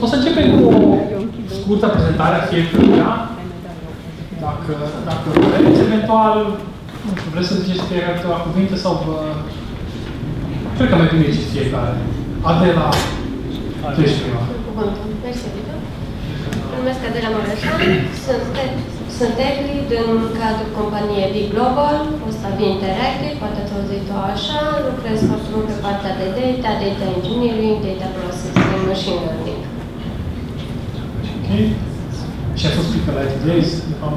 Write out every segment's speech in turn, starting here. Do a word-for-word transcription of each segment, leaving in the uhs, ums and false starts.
O să începem cu o scurtă prezentare a fiecăruia. Dacă, dacă vreți, eventual, nu știu, vreți să ziceți fiecare câteva cuvinte sau vă... Cred că mai bine ziceți fiecare. Adela, tu ești prima. Cuvântul. Mersi, Vito. Mă numesc Adela Mărășan, sunt, sunt tech lead în cadrul companiei Big Global, o să avem Interactive, poate ați auzit-o așa, lucrez foarte mult pe partea de data, data engineering, data processing, machine learning. Ok. Și a fost speaker la I T Days, de fapt.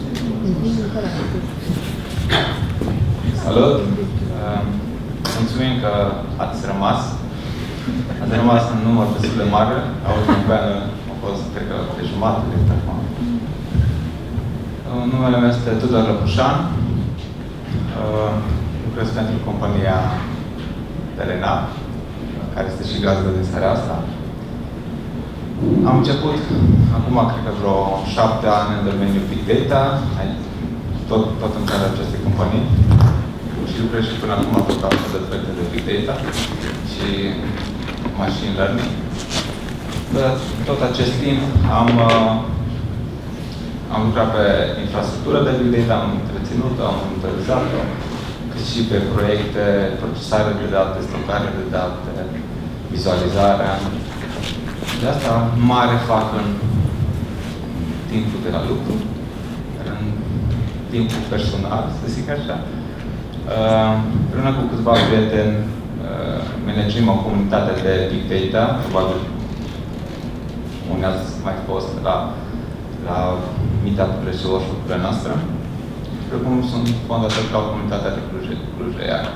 Salut! Mulțumim că ați rămas. Ați rămas în număr destul de mare. Auzul europeană a fost, cred că, de jumătate de acum. Numele meu este Tudor Lăpușan. Lucrez pentru compania Telenav, care este și gazdă de seara asta. Am început, acum, cred că vreo șapte ani în domeniul Big Data, tot, tot în cadrul acestei companii. Și lucrez și până acum pe partea de proiecte de Big Data și Machine Learning. Tot acest timp am, am lucrat pe infrastructură de Big Data, am întreținut-o, am monitorizat-o, cât și pe proiecte, procesare de date, stocare de date, vizualizarea. De asta mare fac în timpul de la lucru, în timpul personal, să zic așa. Împreună cu câțiva prieteni managem o comunitate de Big Data, probabil unii ați mai fost la, la meetup-urile și workshop-urile noastre. Precum sunt fondator la comunitatea de Cluj-Iara.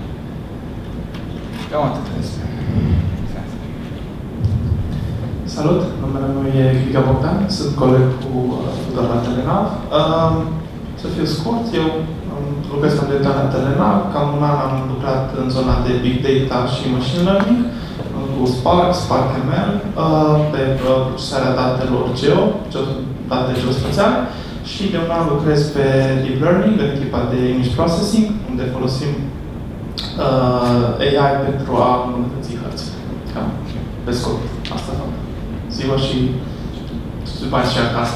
Cam atât despre. Salut! Numele meu e Giga Bogdan, sunt coleg cu Tudor la Telenav. Uh, să fiu scurt, eu lucrez pentru data la Telenav. Cam un an am lucrat în zona de Big Data și Machine Learning cu Spark, Spark M L, uh, pe procesarea datelor geo, date geospațiale, și de un an lucrez pe Deep Learning, în echipa de Image Processing, unde folosim uh, A I pentru a îmbunătăți hărți. Cam pe scurt, asta fac. Ziua și după și acasă.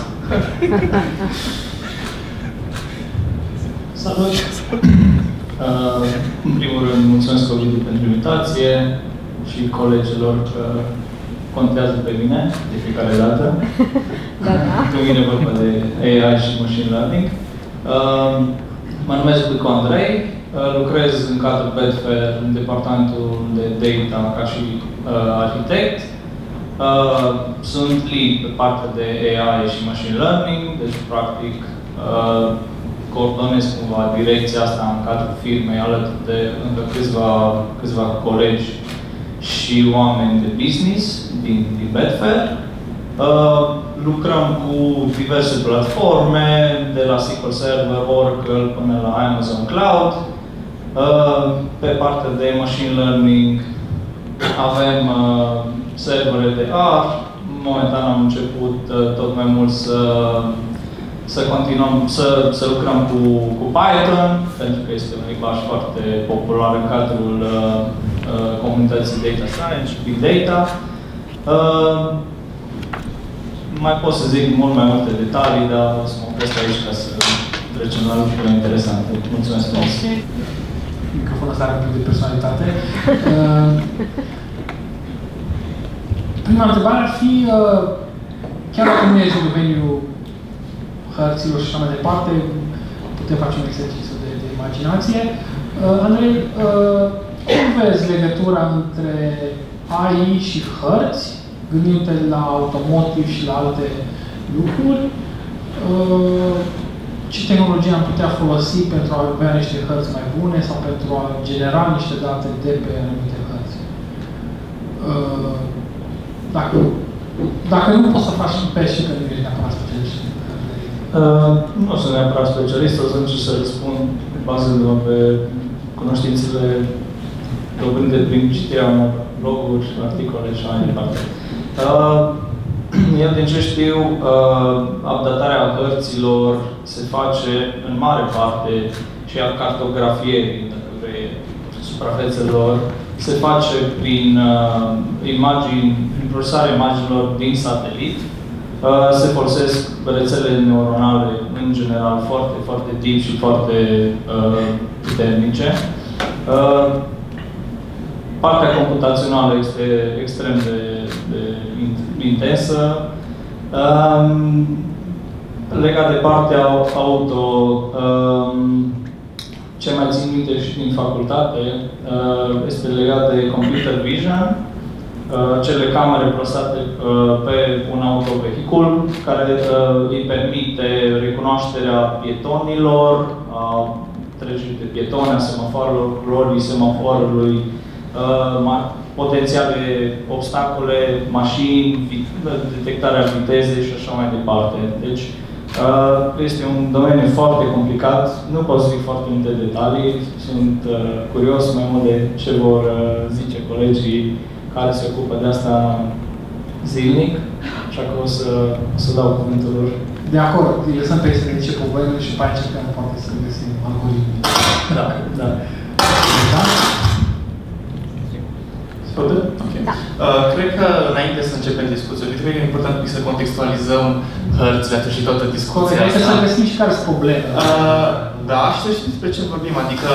Salut! Uh, în primul rând, mulțumesc Ovidiu pentru invitație și colegilor că contează pe mine de fiecare dată. Da, da. Când vine vorba de A I și Machine Learning. Uh, mă numesc Ducu Andrei, uh, lucrez în cadrul Betfair în departamentul de Data ca și uh, arhitect. Uh, sunt lead pe partea de A I și Machine Learning, deci practic uh, coordonez cumva direcția asta în cadrul firmei alături de încă câțiva, câțiva colegi și oameni de business din, din Betfair. Uh, lucrăm cu diverse platforme, de la S Q L Server, Oracle până la Amazon Cloud. Uh, pe partea de Machine Learning avem uh, servere de R. Momentan am început uh, tot mai mult să să continuăm, să, să lucrăm cu, cu Python, pentru că este un limbaj foarte popular în cadrul uh, uh, comunității Data Science și Big Data. Uh, mai pot să zic mult mai multe detalii, dar o să mă opresc aici ca să trecem la lucruri interesante. Mulțumesc frumos! Microfonul ăsta are un pic de personalitate. uh, prima întrebare ar fi, uh, chiar dacă nu ești în domeniul hărților și așa mai departe, putem face un exercițiu de, de imaginație. Uh, Andrei, uh, cum vezi legătura între A I și hărți, gândindu-te la automotive și la alte lucruri? Uh, ce tehnologie am putea folosi pentru a avea niște hărți mai bune sau pentru a genera niște date de pe anumite hărți? Uh, dacă, dacă nu poți să faci pe și că nu ești neapărat specialist. Uh, nu sunt neapărat specialist, o să încerc să răspund bazându-mă pe cunoștințele dobândite prin citirea unor bloguri, articole și mai departe. Uh, eu, din ce știu, uh, updatarea hărților se face în mare parte și a cartografierii, dacă vrei, suprafețelor se face prin uh, imagini, prin procesarea imaginilor din satelit. Uh, se folosesc rețele neuronale, în general, foarte, foarte deep și foarte uh, puternice. Uh, partea computațională este extrem de, de intensă. Um, legat de partea auto, um, ce mai țin minte și din facultate, uh, este legat de computer vision, uh, cele camere plasate uh, pe un autovehicul, care uh, îi permite recunoașterea pietonilor, a trecerii de pietoni, a semaforului, culorii semaforului, uh, potențiale obstacole, mașini, detectarea vitezei și așa mai departe. Deci, este un domeniu foarte complicat, nu pot zic foarte multe detalii, sunt curios mai mult de ce vor zice colegii care se ocupă de asta zilnic, așa că o să, o să dau cuvântul lor. De acord, lăsăm pe să ne zice povările și pe aia încercăm poate să găsim algoritmii. Da, da. Da? Okay. Da. Uh, cred că înainte să începem discuția, cred că e important să contextualizăm hărțile atunci și toată discuția asta. Trebuie să găsim și care sunt probleme. Uh, da, și să știm despre ce vorbim. Adică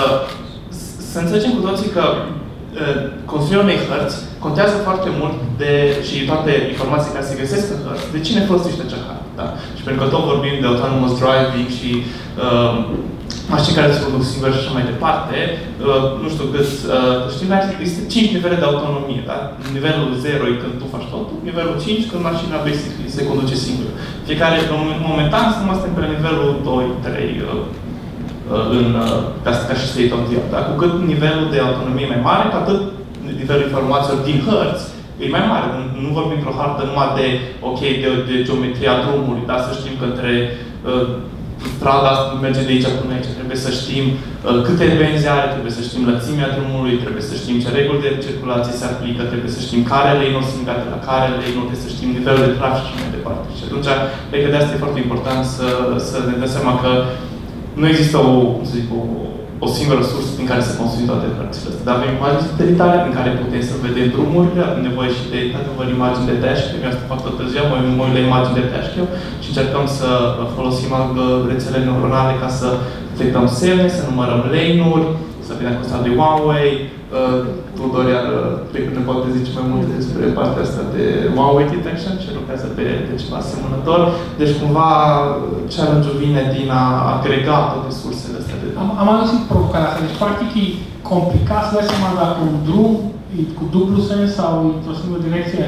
să înțelegem cu toții că uh, construirea unei hărți contează foarte mult de, și toate informații care se găsesc în hărți, de cine folosește acea hartă. Da? Și pentru că tot vorbim de autonomous driving și uh, mașini care se conduc singure și așa mai departe, uh, nu știu cât, uh, știm, există cinci nivele de autonomie, da? Nivelul zero e când tu faci totul, nivelul cinci când mașina basically se conduce singură. Fiecare, momentan, suntem asta pe nivelul doi trei uh, uh, în, uh, ca, ca și state of the art, da? Cu cât nivelul de autonomie e mai mare, cu atât nivelul informațiilor din hărți e mai mare. Nu, nu vorbim într-o hartă numai de, ok, de, de geometria drumului, da? Să știm că între uh, strada merge de aici până aici. Trebuie să știm uh, câte benzi are, trebuie să știm lățimea drumului, trebuie să știm ce reguli de circulație se aplică, trebuie să știm care lei nu sunt legate la care lei nu, trebuie să știm nivelul de trafic și mai departe. Și atunci, cred că de asta e foarte important să, să ne dăm seama că nu există o, cum să zic, o, o singură sursă din care să construim toate hărțile astea. Dar avem imagini satelitare în care putem să vedem drumurile, avem nevoie și de, adevăr, imagini de dash, că eu asta fac tot ziua, mă uit la imagini de dash și încercăm să folosim rețele neuronale ca să detectăm semne, să numărăm lane-uri, să vedem cu asta de Huawei. Tudor, iar cred că ne poate zice mai multe despre partea asta de Huawei detection, ce lucrează pe, pe ceva asemănător. Deci, cumva, challenge-ul vine din a agrega toate sursele astea de date. Am, am auzit provocarea asta. Deci, practic, e complicat să dai seama dacă un drum e cu dublu sens sau într-o singură direcție?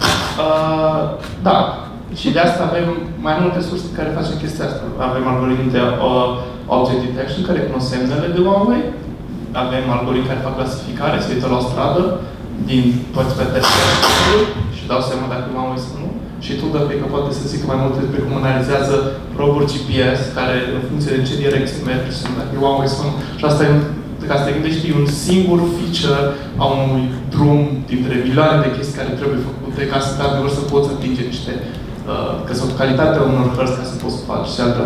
Uh, da. Și de asta avem mai multe surse care facem chestia asta. Avem algoritmi de uh, object detection care cunosc semnele de Huawei. Avem algoritmi care fac clasificare, se uită la o stradă din toate testele și dau seama dacă e Huawei sau nu. Și tu, dacă că poate să zic mai multe despre cum analizează proburi G P S, care în funcție de ce direcție merge, să nu dacă e Huawei sau nu. Și asta e, ca să te gândești, e un singur feature a unui drum dintre milioane de chestii care trebuie făcute ca să te adevăr să poți atinge niște uh, că sunt calitatea unor hărți ca să poți să faci și alte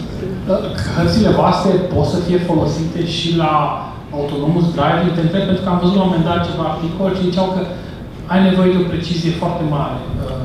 hărțile voastre pot să fie folosite și la autonomous driving, te întreb, pentru că am văzut la un moment dat ceva articol și ziceau că ai nevoie de o precizie foarte mare.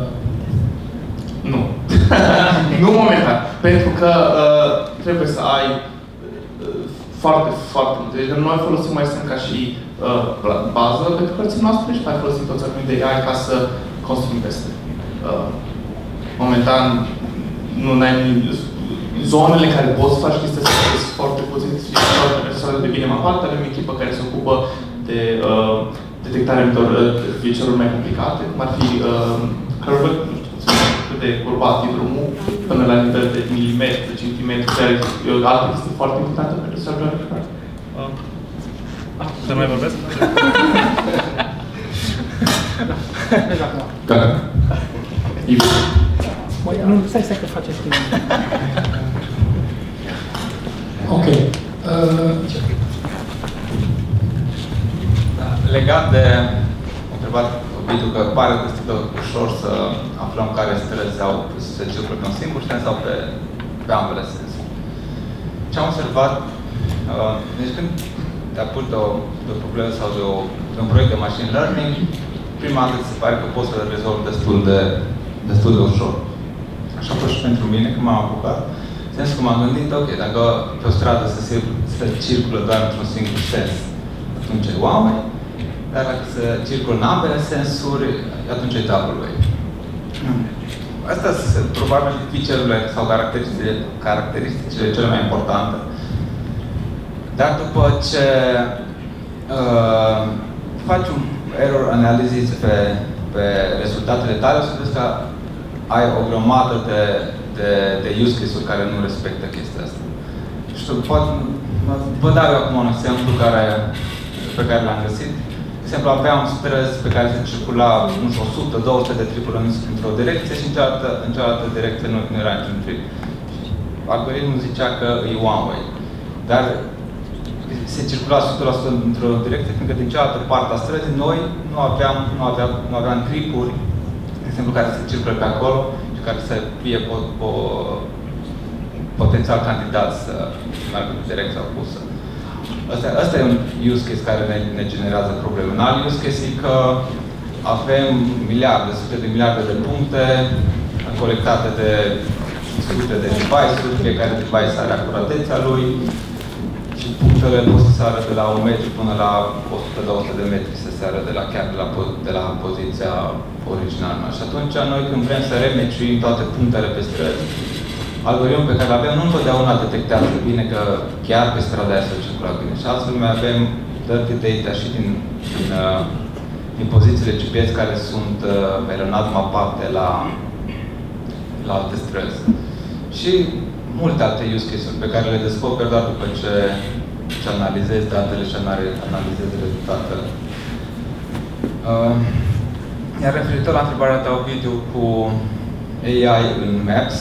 Nu. Nu momentan. Pentru că uh, trebuie să ai uh, foarte, foarte multe. Deci noi folosim mai sunt ca și uh, bază pentru hărțile noastre și mai folosim toți algoritmi de A I ca să construim peste. Uh, momentan, nu ai zonele în care poți să faci chestia să sunt foarte puțin foarte de bine mapate. Avem o echipă care se ocupă de uh, detectarea unor feature-uri mai complicate, cum ar fi uh, curve, nu știu cât de curbat e drumul, până la nivel de milimetri, de centimetri, care e o altă chestie foarte importantă pentru să avem verificare. Să mai vorbesc? Gata. Nu, stai, stai că faceți timp. Ok. Uh, da, legat de întrebat obiectul că pare destul de ușor să aflăm care străzi au se circulă pe un singur sens sau pe, pe ambele sensuri. Ce am observat, uh, deci când te apuci de o, de o problemă sau de, o, de un proiect de machine learning, prima dată se pare că poți să-l rezolvi destul de, destul de ușor. Așa a fost și pentru mine când m-am apucat. În sensul că m-am gândit, ok, dacă pe o stradă să se, se circulă doar într-un singur sens, atunci e oameni, dar dacă se circulă în ambele sensuri, atunci e double way. Astea sunt probabil feature-urile sau caracteristicile, caracteristicile cele mai importante. Dar după ce uh, faci un error analysis pe, pe rezultatele tale, o să vezi că ai o grămadă de, de, de use case-uri care nu respectă chestia asta. Știu, pot, vă dau eu acum un exemplu care, pe care l-am găsit. De exemplu, aveam străzi pe care se circula, nu știu, o sută două sute de tripuri într-o direcție și în cealaltă, în cealaltă direcție nu, nu era niciun trip. Algoritmul zicea că e one way. Dar se circula o sută la sută într-o direcție, fiindcă din cealaltă parte a străzii noi nu aveam, nu aveam, nu aveam tripuri, de exemplu, care se circulă pe acolo și care să fie po, po, potențial candidat să meargă în direcția opusă. Asta, asta e un use case care ne, ne generează probleme. Un alt use case e că avem miliarde, sute de miliarde de puncte colectate de sute de device-uri, fiecare device are acuratețea lui și punctele pot să sară de la un metru până la o sută două sute de metri, să sară de la, chiar de la, de la poziția originală. Și atunci, noi când vrem să remeciuim toate punctele pe străzi, algoritmul pe care îl avem nu întotdeauna detectează bine că chiar pe strada aia se circula bine. Și astfel mai avem dirty data și din, din, din pozițiile G P S care sunt uh, eronat mapate la, la alte străzi. Și multe alte use case-uri pe care le descoperi doar după ce, ce analizezi datele și analizezi rezultatele. Uh, iar referitor la întrebarea ta, Ovidiu, cu A I în Maps,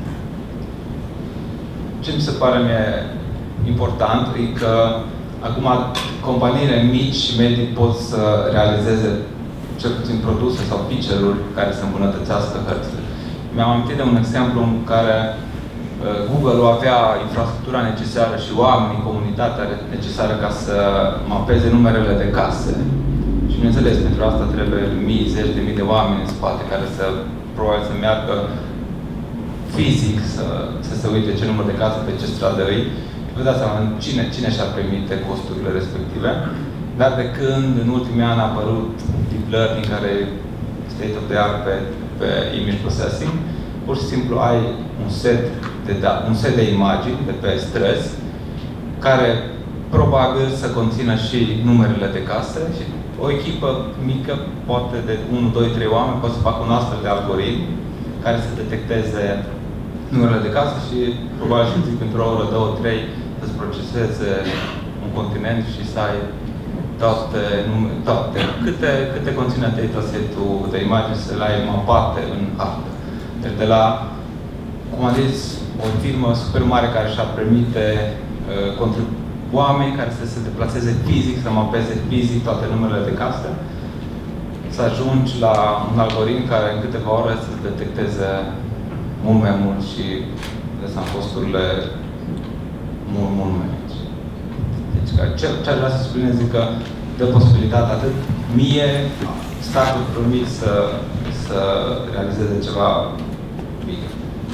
ce mi se pare mie important e că acum companiile mici și medii pot să realizeze cel puțin produse sau feature-uri care să îmbunătățească hărțile. Mi-am amintit de un exemplu în care Google avea infrastructura necesară și oamenii, comunitatea necesară ca să mapeze numerele de case. Și bineînțeles, pentru asta trebuie mii, zeci de mii de oameni în spate care să probabil să meargă fizic să, să se uite ce număr de casă pe ce stradă îi. Vă dați seama cine, cine și-ar permite costurile respective. Dar de când în ultimii ani a apărut deep learning, care e state of the art pe, pe image processing, pur și simplu ai un set de, da, un set de imagini de pe străzi care probabil să conțină și numerele de case și o echipă mică, poate de unu, doi, trei oameni, poate să facă un astfel de algoritm care să detecteze numerele de casă și probabil și zic într-o oră, două, trei, să-ți proceseze un continent și să ai toate, toate câte, câte conține dataset-ul de imagini, să le ai mapate în hartă. Deci de la, cum am zis, o firmă super mare care și-ar permite uh, oameni care să se deplaseze fizic, să mapeze fizic toate numerele de casă, să ajungi la un algoritm care în câteva ore să detecteze mult mai mult și lăsăm costurile mult, mult mai mici. Deci, ce, ce aș vrea să spuneți e că dă posibilitatea atât mie, statul promit să, să realizeze ceva bine.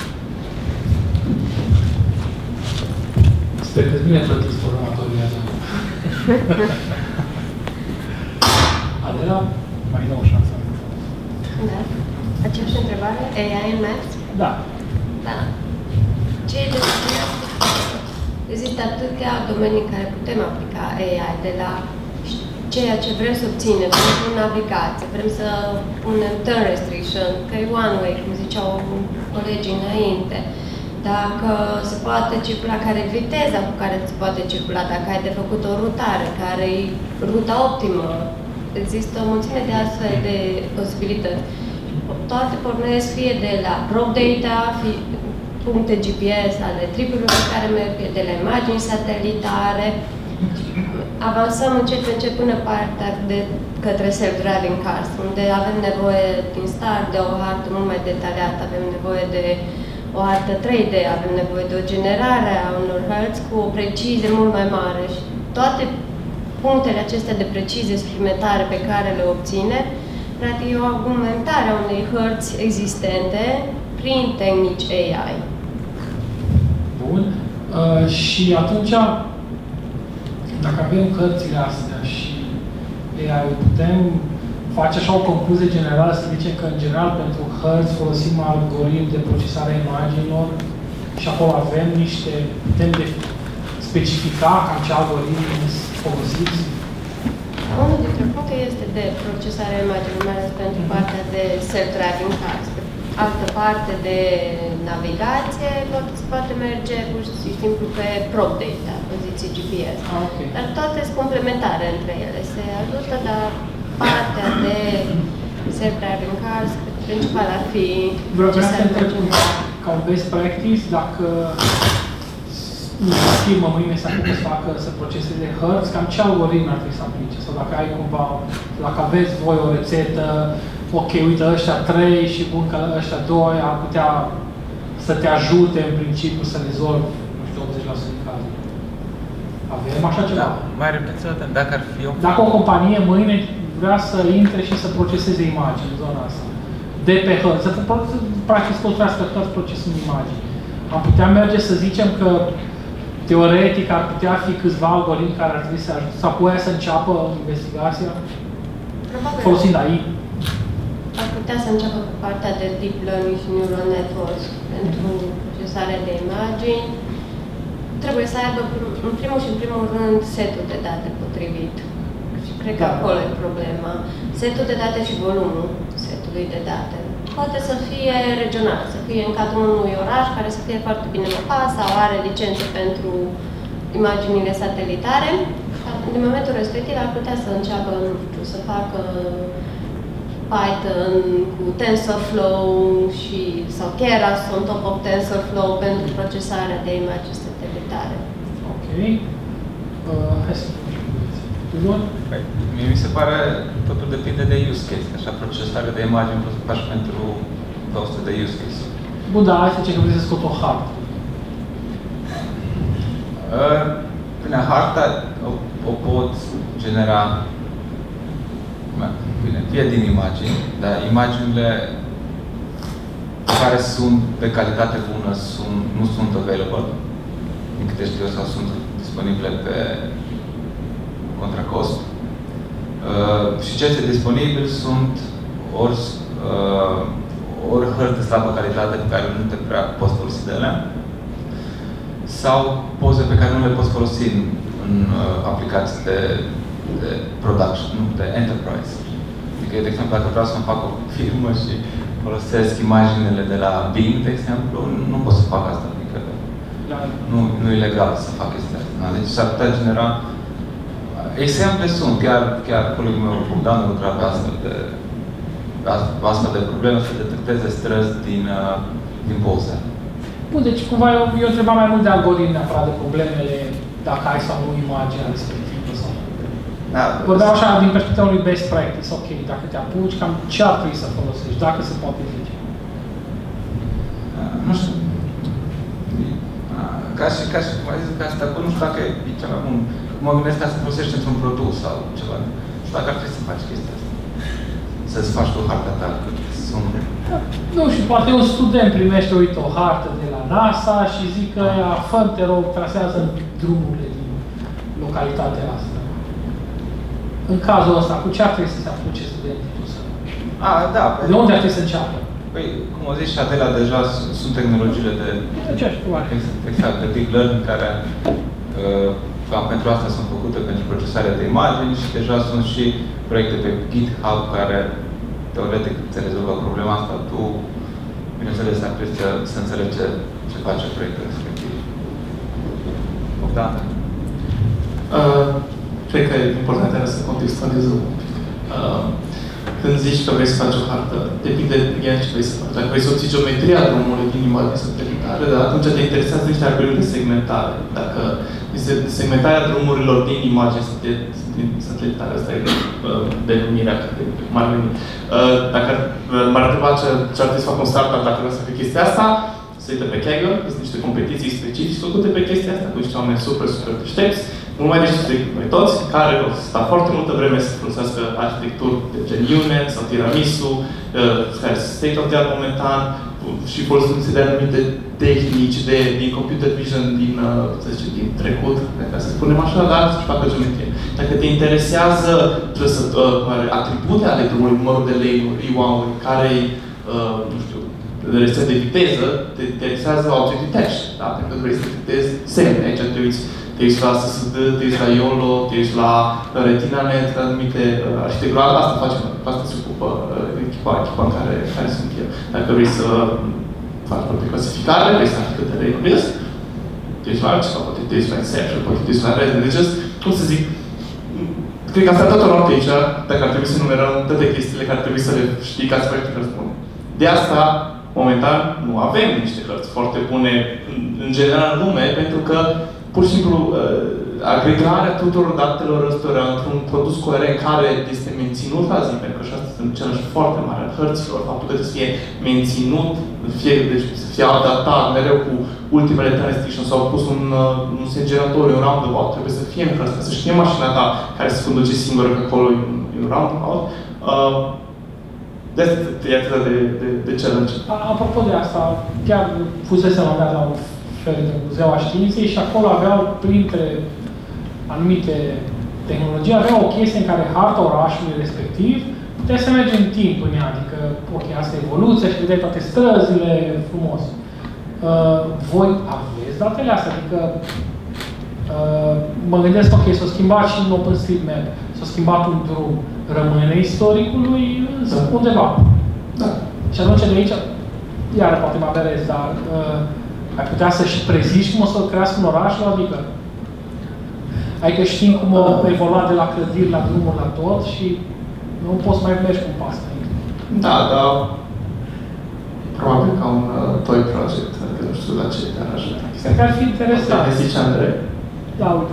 Sper că bine plătiți formatorii așa. Adela, mai dau o șansă. Da. Aceeași întrebare? A I în Maps? Da. Da. Ce e de spus? Există atâtea domenii în care putem aplica A I, de la ceea ce vrem să obținem pentru navigație, vrem să punem turn restriction, că e one way, cum ziceau colegii înainte. Dacă se poate circula, care e viteza cu care se poate circula, dacă ai de făcut o rutare, care e ruta optimă. Există o mulțime de astfel de posibilități. Toate pornesc fie de la prop data, fie puncte G P S ale tripurilor pe care merg, fie de la imagini satelitare. Avansăm încet încet până partea de către self-driving cars, unde avem nevoie din start de o hartă mult mai detaliată, avem nevoie de o hartă trei D, avem nevoie de o generare a unor hărți cu o precizie mult mai mare și toate punctele acestea de precizie suplimentare pe care le obține, practic e o augmentare a unei hărți existente prin tehnici A I. Bun. Uh, și atunci, dacă avem hărțile astea și A I, putem face așa o concluzie generală, să zicem că, în general, pentru hărți folosim algoritmi de procesare a imaginilor și acolo avem niște, putem de specifica cam ce algoritmi folosiți. Unul dintre puncte este de procesare a imaginilor, mai ales pentru partea de self-driving cars. Altă parte de navigație, poate se poate merge pur și simplu pe prop data, poziții G P S. Ah, okay. Dar toate sunt complementare între ele. Se ajută, dar partea de self-driving cars, principal ar fi... Vreau să întreb ca un best practice, dacă o firmă mâine s-ar putea să facă, să proceseze hărți, cam ce algoritm ar trebui să aplice? Sau dacă ai cumva, dacă aveți voi o rețetă, ok, uite, ăștia trei și bun că ăștia doi ar putea să te ajute în principiu să rezolvi, nu știu, optzeci la sută din cazuri. Avem așa ceva? Da, mai repet, dacă ar fi o... Dacă o companie mâine vrea să intre și să proceseze imagini în zona asta, de pe hărți, să practic să construiască hărți procesând imagini, am putea merge să zicem că teoretic ar putea fi câțiva algoritmi care ar trebui să ajute, sau putea să înceapă investigația? Probabil. Folosind A I? Ar putea să înceapă cu partea de deep learning și neural networks pentru procesare de imagini. Trebuie să aibă, în primul și în primul rând, setul de date potrivit. Și cred că da. acolo e problema. Setul de date și volumul setului de date. Poate să fie regional, să fie în cadrul unui oraș care să fie foarte bine mapat sau are licențe pentru imaginile satelitare. Din momentul respectiv ar putea să înceapă, nu știu, să facă Python cu TensorFlow și, sau Keras on top of TensorFlow pentru procesarea de imagini satelitare. Ok. Uh, hai să Păi, mie mi se pare, totul depinde de use case. Așa, procesarea de imagini poți să faci pentru două sute de use case. Bun, dar hai să zicem că vrei să scot o hartă. Uh, Bine, harta o, o pot genera, bine, fie din imagini, dar imaginile care sunt de calitate bună sunt, nu sunt available, din câte știu eu, sau sunt disponibile pe contra cost. Uh, și ce este disponibil sunt ori, uh, ori hărți de slabă calitate pe care nu te prea poți folosi de ele, sau poze pe care nu le poți folosi în, în uh, aplicații de, de production, nu, de enterprise. Adică, de exemplu, dacă vreau să-mi fac o firmă și folosesc imaginele de la Bing, de exemplu, nu pot să fac asta, adică Da. nu, nu e legal să fac chestia asta. Deci s-ar putea genera... Exemple sunt, chiar, chiar colegul meu, Bogdan, lucra pe astfel de, pe astfel de probleme, să detecteze stres din, uh, din poze. Bun, deci cumva eu, eu întreba mai mult de algoritmi neapărat de problemele, dacă ai sau nu imaginea respectivă sau... Da, vorbeam așa din perspectiva unui best practice, ok, dacă te apuci, cam ce ar trebui să folosești, dacă se poate zice. Nu știu. Ca și, ca și cum ai zis, că asta, nu știu dacă e cel mai bun. Mă gândesc ca să folosești într-un produs sau ceva. Nu știu dacă ar trebui să faci chestia asta. Să-ți faci tu harta ta, că sunt... Nu știu, poate un student primește, uite, o hartă de la NASA și zic că ea, fă-mi, te rog, trasează drumurile din localitatea asta. În cazul ăsta, cu ce ar trebui să se apuce studenții tu să... A, da. De unde ar trebui să înceapă? Păi, cum o zici și Adela, deja sunt tehnologiile de... De ce aș probabil? Exact, de deep learning, care uh, cam pentru asta sunt făcute pentru procesarea de imagini și deja sunt și proiecte pe GitHub care, teoretic, se rezolvă problema asta. Tu, bineînțeles, ar trebui să, să înțelegi ce, ce face proiectul respectiv. Bogdan? Uh, cred că e important să contextualizez un pic. Uh, Când zici că vrei să faci o hartă, depinde de ce vrei să faci. Dacă vrei să obții geometria drumului din imagini satelitare, dar atunci te interesează niște algoritmi de segmentare. Dacă segmentarea drumurilor din imagini satelitare, asta e denumirea de mare veni. Dacă m-ar întreba ce, ce ar trebui să fac un startup dacă vreau să fac chestia asta, se uită pe Kaggle, sunt niște competiții specifice făcute pe chestia asta, cu niște oameni super, super deștepți, mult mai deștepți decât noi toți, care au stat foarte multă vreme să folosească arhitecturi de gen Unit sau Tiramisu, care sunt state of the art momentan, și folosindu-se de anumite tehnici de, din computer vision din, să zicem, din trecut, ca să spunem așa, dar să-și facă geometrie. Dacă te interesează atribute ale drumului, numărul de lane-uri, I O A-uri, care nu știu, rețea de viteză, te interesează objective dash, da? Pentru că vrei să detectezi semne. Aici te uiți, te uiți la S S D, te uiți la YOLO, te uiți la RetinaNet, la anumite arhitecturi. Asta facem, asta se ocupă echipa, echipa în care, care sunt eu. Dacă vrei să faci proprie clasificare, vrei să afli câte lane-uri sunt, te uiți la altceva, poate te uiți la Inception, poate te uiți la Resident. Deci, cum să zic, cred că am stat toată noaptea aici, dacă ar trebui să numerăm toate chestiile care ar trebui să le știi ca să faci ce spune. De asta, momentan, nu avem niște cărți foarte bune, în, în general, în lume, pentru că, pur și simplu, uh, agregarea tuturor datelor ăstora într-un produs coerent care este menținut la zi, pentru că și asta sunt challenge foarte mare al hărților, faptul că să fie menținut, fie, deci să fie adaptat mereu cu ultimele restrictions sau pus un, uh, un generator, un roundabout, trebuie să fie în hărți, să știe mașina ta care se conduce singură că acolo e un, e un roundabout. Uh, de asta e atât de, de, de challenge. Apropo de asta, chiar fusese la la un fel de muzeu a științei și acolo aveau, printre anumite tehnologii, aveau o chestie în care harta orașului respectiv puteai să mergi în timp în ea, adică, ok, asta e evoluția și vedeai toate străzile, frumos. Uh, voi aveți datele astea? Adică, uh, mă gândesc, ok, s-a schimbat și în OpenStreetMap, s-a schimbat un drum, rămâne istoricului da. undeva. Da. Și atunci de aici, iar poate mă averez, dar uh, ai putea să și prezici cum o să crească un oraș, adică adică știm cum o evolua de la clădiri la drumuri la tot și nu poți mai mergi cu un pas. Da, dar probabil ca un uh, toy project, adică nu știu la ce te-ar ajuta. Cred că ar fi interesant. Poate zice Andrei. Da, uite.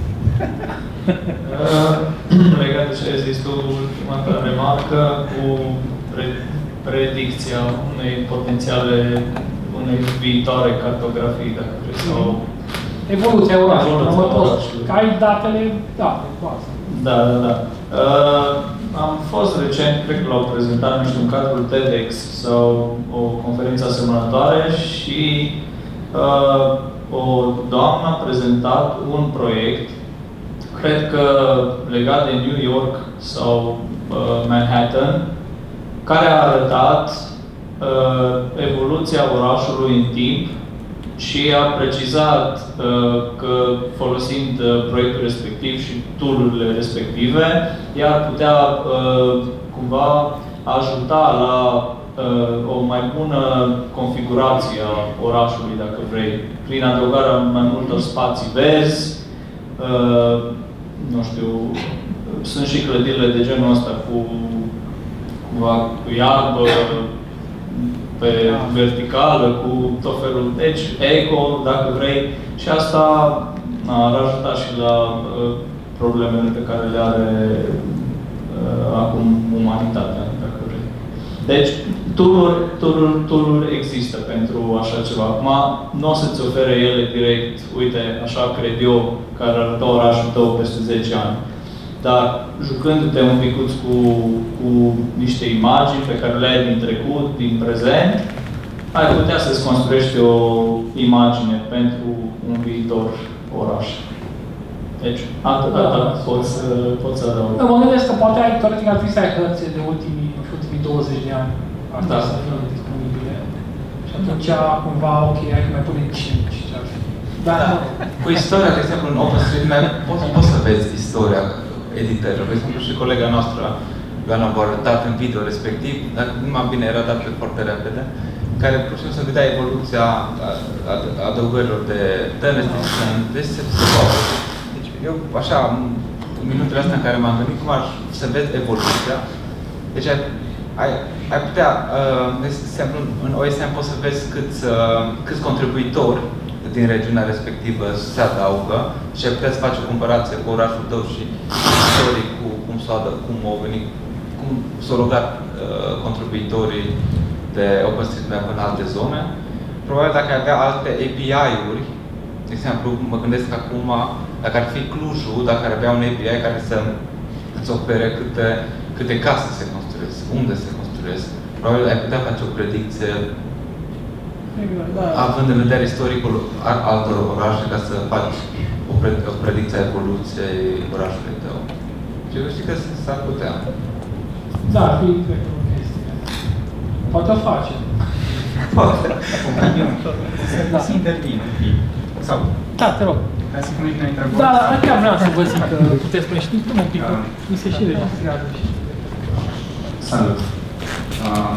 uh, legat de ce ai zis tu, ultima ta remarcă cu pre predicția unei potențiale, unei viitoare cartografii, dacă vrei, sau evoluția orașului. Nu mă poți, că ai datele, da, bază. Da, da, da. Uh, am fost recent, cred că l-au prezentat, nu știu, în cadrul TEDx sau o conferință asemănătoare și uh, o doamnă a prezentat un proiect, cred că legat de New York sau uh, Manhattan, care a arătat uh, evoluția orașului în timp și a precizat uh, că folosind uh, proiectul respectiv și tool-urile respective, ea ar putea uh, cumva ajuta la uh, o mai bună configurație a orașului, dacă vrei, prin adăugarea mai multor spații verzi, uh, nu știu, sunt și clădirile de genul ăsta cu, cumva, cu iarbă, pe verticală, cu tot felul. Deci, eco, dacă vrei, și asta ar ajuta și la uh, problemele pe care le are uh, acum umanitatea, dacă vrei. Deci, tool-uri, tool-uri, tool-uri există pentru așa ceva. Acum, nu o să-ți ofere ele direct, uite, așa cred eu, care arătă orașul tău peste zece ani. Dar, jucându-te un picuț cu, cu niște imagini pe care le ai din trecut, din prezent, ai putea să-ți construiești o imagine pentru un viitor oraș. Deci, atât, atât poți, poți să adaug. Mă gândesc că poate ai, teoretic, ar trebui să ai hărți de ultimii, ultimii douăzeci de ani. Ar trebui da. să fie disponibile. Și atunci, cumva, ok, hai că mai punem cinci. Da, da. Cu istoria, de exemplu, în OpenStreetMap, poți, poți să vezi istoria editărilor. De exemplu, și colega noastră, Ioana, v-a arătat în video respectiv, dar numai bine era dat foarte repede, care pur și simplu să vedea evoluția adăugărilor de restriction, de se poate. Deci, eu, așa, în minutele astea în care m-am gândit cum aș să vezi evoluția, deci ai, ai, ai putea, de exemplu, în O S M poți să vezi câți, câți contribuitori din regiunea respectivă se adaugă și ai putea să faci o comparație cu orașul tău și istoric cu cum s-au cum au venit, cum s-au rugat uh, contribuitorii de OpenStreetMap în alte zone. Probabil dacă ai avea alte A P I-uri, de exemplu, mă gândesc că acum Dacă ar fi Clujul, dacă ar avea un A P I care să îți ofere câte, câte case se construiesc, unde se construiesc, probabil ai putea face o predicție, da. având în vedere istoricul altor orașe, ca să faci o, pre, o predicție a evoluției orașului tău. Și eu știu că s-ar putea. Da, ar fi, cred că, o chestie. Poate o face. Poate. Da. Să intervin un pic. Sau... Da, te rog. Hai să puneți noi întrebări. Da, chiar vreau să vă zic că puteți spune și un pic, că mi se și registrează. Salut. Uh,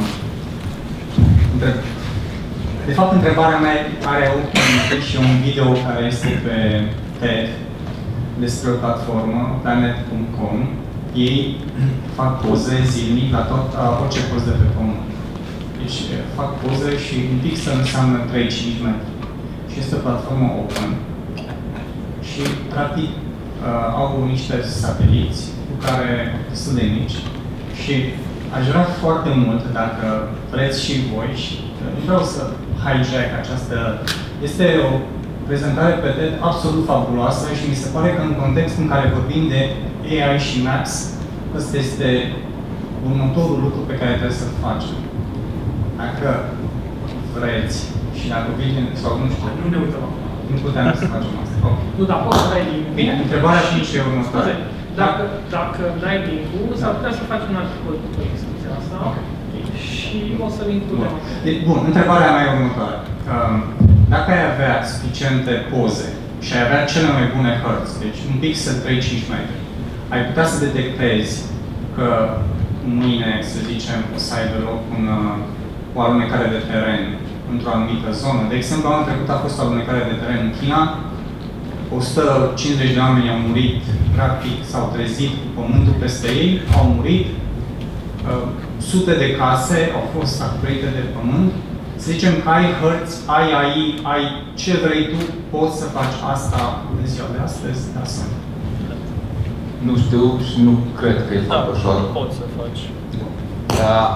de fapt, întrebarea mea are un pic și un video care este pe TED despre o platformă, planet punct com. Ei fac poze zilnic la tot, la orice poz de pe pământ. Deci fac poze și un pixel înseamnă trei cinci metri. Și este o platformă open. Și, practic, uh, au niște sateliți cu care sunt de mici. Și aș vrea foarte mult, dacă vreți și voi, și nu vreau să hijack această... Este o prezentare pe TED absolut fabuloasă și mi se pare că în contextul în care vorbim de A I și Maps, ăsta este următorul lucru pe care trebuie să-l facem. Dacă vreți și dacă vine, sau nu știu, Nu ne uităm acum. nu putem să facem asta. Okay. Nu, dar poți să dai link. Bine, întrebarea și ce următoare. Dacă, dacă dai link-ul, s-ar putea să faci un articol după discuția asta. Okay. Și o să vin cu Bun. Deci, bun, întrebarea mea e următoare. Um, dacă ai avea suficiente poze și ai avea cele mai bune hărți, deci un pixel trei cinci metri, ai putea să detectezi că mâine, să zicem, o să aibă loc un, o alunecare de teren într-o anumită zonă. De exemplu, anul trecut a fost o alunecare de teren în China, o sută cincizeci de oameni au murit, practic s-au trezit cu pământul peste ei, au murit, uh, sute de case au fost acoperite de pământ. Să zicem că ai hărți, ai A I, ai ce vrei tu, poți să faci asta în ziua de astăzi, da sau nu? Nu știu și nu cred că e foarte ușor. Poți să faci. Dar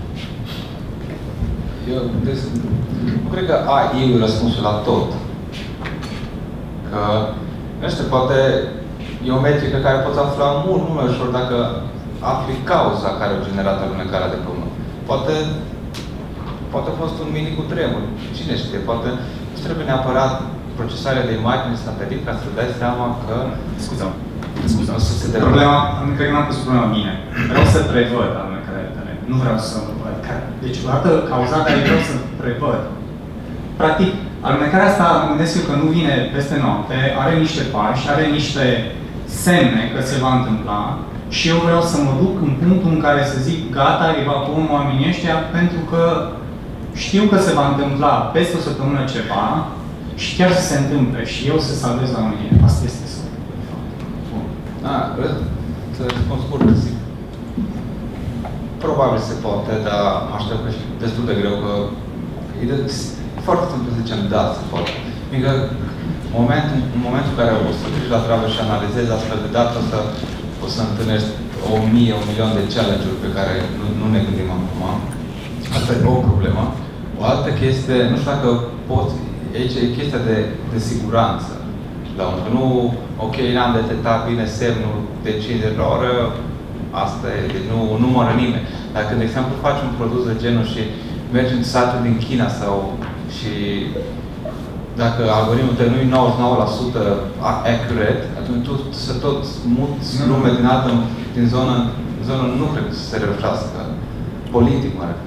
eu deci, nu cred că A I e răspunsul la tot. Că, nu știu, poate e o metrică care poți afla mult, mult mai ușor dacă afli cauza care a generat alunecarea de pământ. Poate, poate a fost un mini cutremur. Cine știe? Poate nu trebuie neapărat procesarea de imagini satelit ca să dai seama că... Scuză. Nu să se Problema, cred că n-am pus problema bine. Vreau să prevăd alunecarea de teren. Nu vreau să... Deci, odată cauzată, vreau să prevăd. Practic, alunecarea asta, mă gândesc eu că nu vine peste noapte, are niște pași, are niște semne că se va întâmpla și eu vreau să mă duc în punctul în care să zic gata, evacuăm oamenii ăștia, pentru că știu că se va întâmpla peste o săptămână ceva și chiar să se întâmple și eu să salvez oamenii. Asta este scopul. Bun. Da, să răspund scurt, zic. Probabil se poate, dar mă aștept că și destul de greu, că e de, foarte simplu să zicem, da, se poate. Fiindcă moment, în momentul în care o să treci la treabă și analizezi astfel de date, o să, o să întâlnești o mie, un milion de challenge-uri pe care nu, nu ne gândim acum. Asta e o problemă. O altă chestie, nu știu dacă poți, aici e chestia de, de siguranță. La un, nu, ok, n-am detectat bine semnul de cincizeci de oră, asta e, deci nu, nu moară nimeni. Dacă, de exemplu, faci un produs de genul și mergi în satul din China sau și dacă algoritmul tău nu e nouăzeci și nouă la sută accurate, atunci tu să tot muți lume din altă, din zonă, zonă nu cred să se reușească. Politic, mă refer.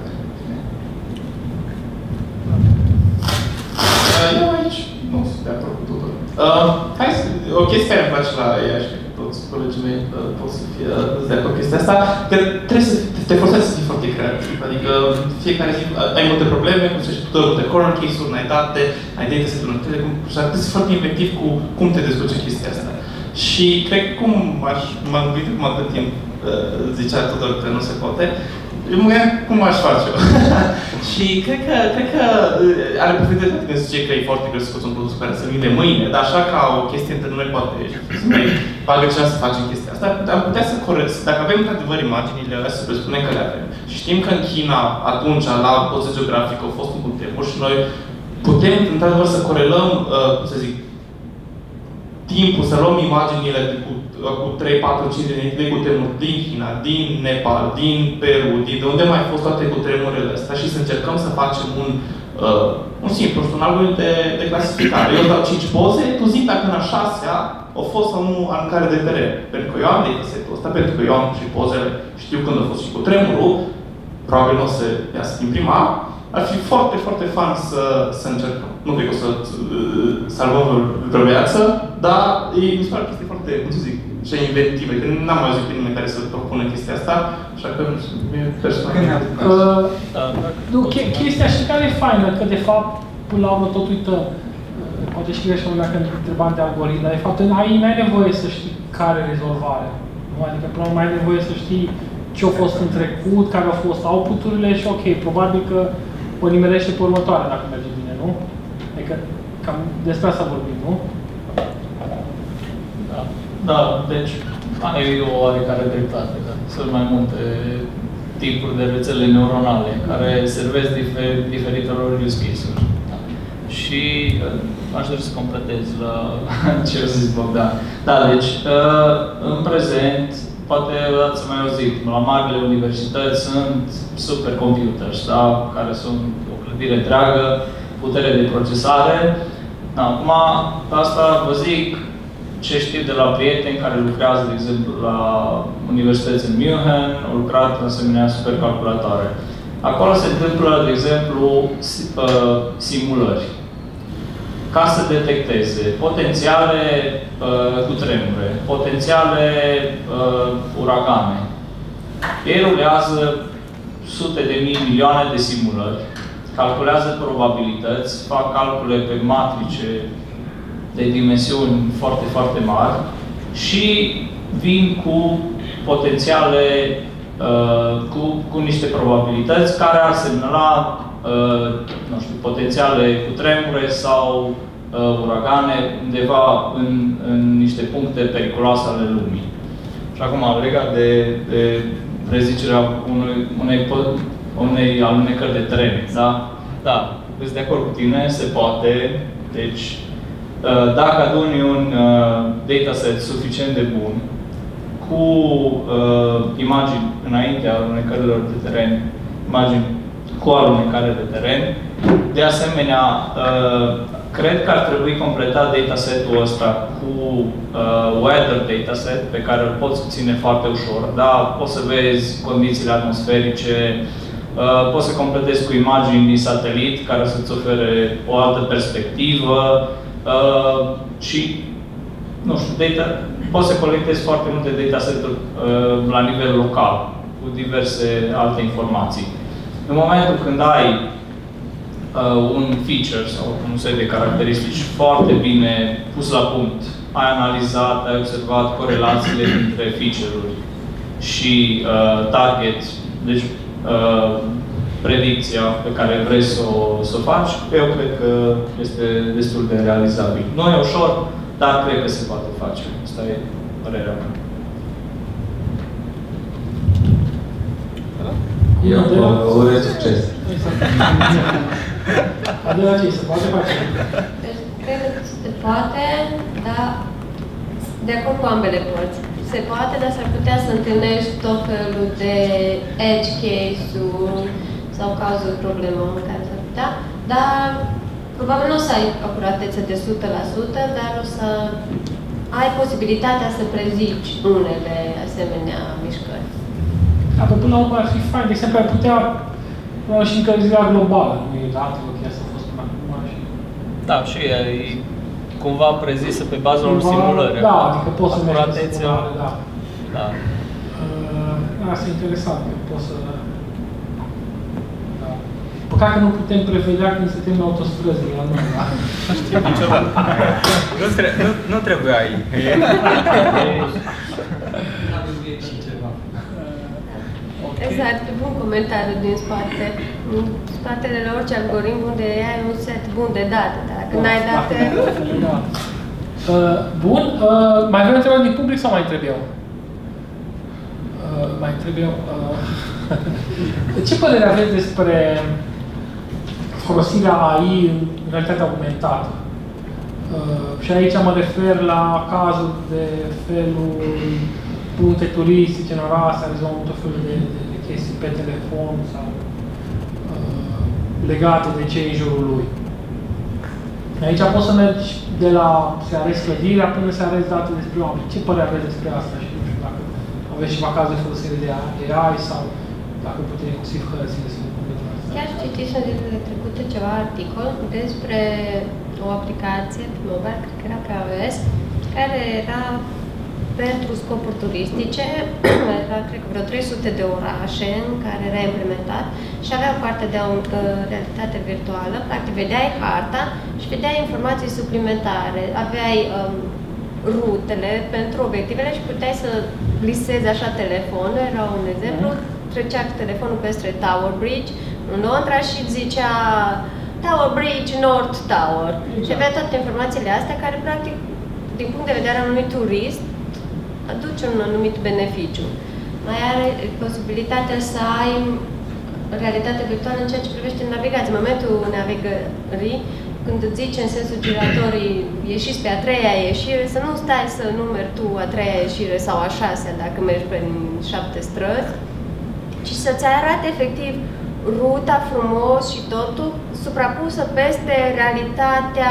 Eu aici nu sunt de acord cu totul. Uh, hai să, o chestie care îmi place la ea și toți colegii mei uh, pot să fie uh, de acord cu chestia asta, că trebuie să te, te forțezi să fii foarte creativ. Adică fiecare zi uh, ai multe probleme, cum să știi, tot de corner case-uri, n-ai date, ai date set-uri în telecom, și trebuie să fii foarte inventiv cu cum te descurci în chestia asta. Și cred că cum aș, m-am gândit cum atât timp uh, zicea Tudor că nu se poate, eu mă gândeam cum aș face eu. Și cred că, cred că are profit de tine să zice că e foarte greu să scoți un produs care să vinde mâine, dar așa ca o chestie între noi poate să mai bagă ceva să facem chestia asta. Am putea să corect, dacă avem într-adevăr imaginile alea, să presupunem că le avem. Și știm că în China, atunci, la poziție geografică, a fost un cutremur și noi putem într-adevăr să corelăm, uh, cum să zic, timpul să luăm imaginile cu, cu trei, patru, cinci de cutremuri din China, din Nepal, din Peru, din de unde mai fost toate cutremurile astea și să încercăm să facem un, uh, un simplu, un algoritm de, de clasificare. Eu dau cinci poze, tu zic dacă în a șasea a fost sau nu aruncare de teren. Pentru că eu am datasetul ăsta, pentru că eu am și pozele, știu când a fost și cutremurul, probabil nu o să iasă din prima. Ar fi foarte, foarte fan să, să încercăm. Nu cred că o să uh, salvăm vreo viață, dar e, mi se pare că este foarte, cum să zic, și inventivă. Că n-am mai auzit pe nimeni care să propună chestia asta, așa că e personal. Uh, nu, chestia și care e faină, că de fapt, până la urmă tot uităm. Poate știi așa lumea când întrebam de algoritm, dar de fapt ai, n-ai nevoie să știi care e rezolvarea. Nu? Adică până la urmă ai nevoie să știi ce a fost în trecut, care au fost output-urile și ok, probabil că o nimerește pe următoarea dacă merge bine, nu? Adică cam despre asta vorbim, nu? Da, da, deci ai o oarecare dreptate, da. Sunt mai multe tipuri de rețele neuronale care servesc difer diferitelor use case-uri. Da. Și aș dori să completez la ce a zis Bogdan. Da, deci în prezent, poate ați mai auzit, la marile universități sunt supercomputers, da? Care sunt o clădire întreagă, putere de procesare. Da, acum, asta vă zic ce știu de la prieteni care lucrează, de exemplu, la universități în München, au lucrat în asemenea supercalculatoare. Acolo se întâmplă, de exemplu, simulări ca să detecteze potențiale uh, cutremure, potențiale uh, uragane. Ei rulează sute de mii, milioane de simulări, calculează probabilități, fac calcule pe matrice de dimensiuni foarte, foarte mari și vin cu potențiale, uh, cu, cu niște probabilități care ar semnala Uh, nu știu, potențiale cutremure sau uh, uragane undeva în, în niște puncte periculoase ale lumii. Și acum, legat de, de prezicerea unui, unei, unei alunecări de teren, da? Da, sunt de acord cu tine, se poate. Deci, uh, dacă aduni un uh, dataset suficient de bun, cu uh, imagini înaintea alunecărilor de teren, imagini cu alunecare de teren. De asemenea, cred că ar trebui completat datasetul ăsta cu weather dataset, pe care îl poți obține foarte ușor. Da? Poți să vezi condițiile atmosferice, poți să completezi cu imagini din satelit, care să-ți ofere o altă perspectivă și, nu știu, data, poți să colectezi foarte multe dataseturi la nivel local, cu diverse alte informații. În momentul când ai uh, un feature sau un set de caracteristici foarte bine pus la punct, ai analizat, ai observat corelațiile dintre feature-uri și uh, target, deci uh, predicția pe care vrei să o, să o faci, eu cred că este destul de realizabil. Nu e ușor, dar cred că se poate face. Asta e părerea mea. Eu vă urez succes. Adela, ce se poate face? Deci, cred că se poate, dar de acord cu ambele părți. Se poate, dar s-ar putea să întâlnești tot felul de edge case-uri sau cazuri problemă în care s-ar putea, dar probabil nu o să ai acuratețe de o sută la sută, dar o să ai posibilitatea să prezici unele asemenea mișcări. Da, până la urmă ar fi fain. De exemplu, ar putea și încălzirea globală, nu e dată, că asta a fost până acum și... Da, și e cumva prezisă pe baza unor simulări. Da, adică poți să mergi în simulare, da. Da. Uh, asta e interesant, că poți să... Da. Păcat că nu putem prevedea când se termină autostrăzile la noi, da? Nu știu niciodată. nu, tre nu, nu trebuiai. Exact, bun comentariu din spate. În spatele la orice algoritm unde ai un set bun de date, dar dacă n-ai date... Da. Uh, bun, uh, mai avem întrebări din public sau mai întreb eu? Uh, mai întreb eu. Uh, ce părere aveți despre folosirea A I în realitate augmentată? Uh, și aici mă refer la cazul de felul puncte turistice în oraș, realizăm tot felul de, de, de chestii pe telefon sau uh, legate de cei în jurul lui. Aici poți să mergi de la să arezi clădirea până să arezi date despre oameni. Ce părere aveți despre asta? Și nu știu dacă aveți ceva caz de folosire de A I sau dacă puteți inclusiv hărțile să ne Chiar citisem zilele trecute ceva articol despre o aplicație pe mobile, cred că era pe iOS, care era pentru scopuri turistice, era, cred că vreo trei sute de orașe în care era implementat și avea parte de o uh, realitate virtuală. Practic, vedeai harta și vedeai informații suplimentare. Aveai um, rutele pentru obiectivele și puteai să listezi așa telefonul. Era un exemplu, trecea cu telefonul peste Tower Bridge în Londra și zicea Tower Bridge, North Tower. Exact. Și avea toate informațiile astea care, practic, din punct de vedere al unui turist, aduce un anumit beneficiu. Mai are posibilitatea să ai realitate virtuală în ceea ce privește navigația. În momentul navigării, când îți zice în sensul giratorii ieșiți pe a treia ieșire, să nu stai să numeri tu a treia ieșire sau a șasea dacă mergi prin șapte străzi, ci să-ți arate efectiv ruta frumos și totul suprapusă peste realitatea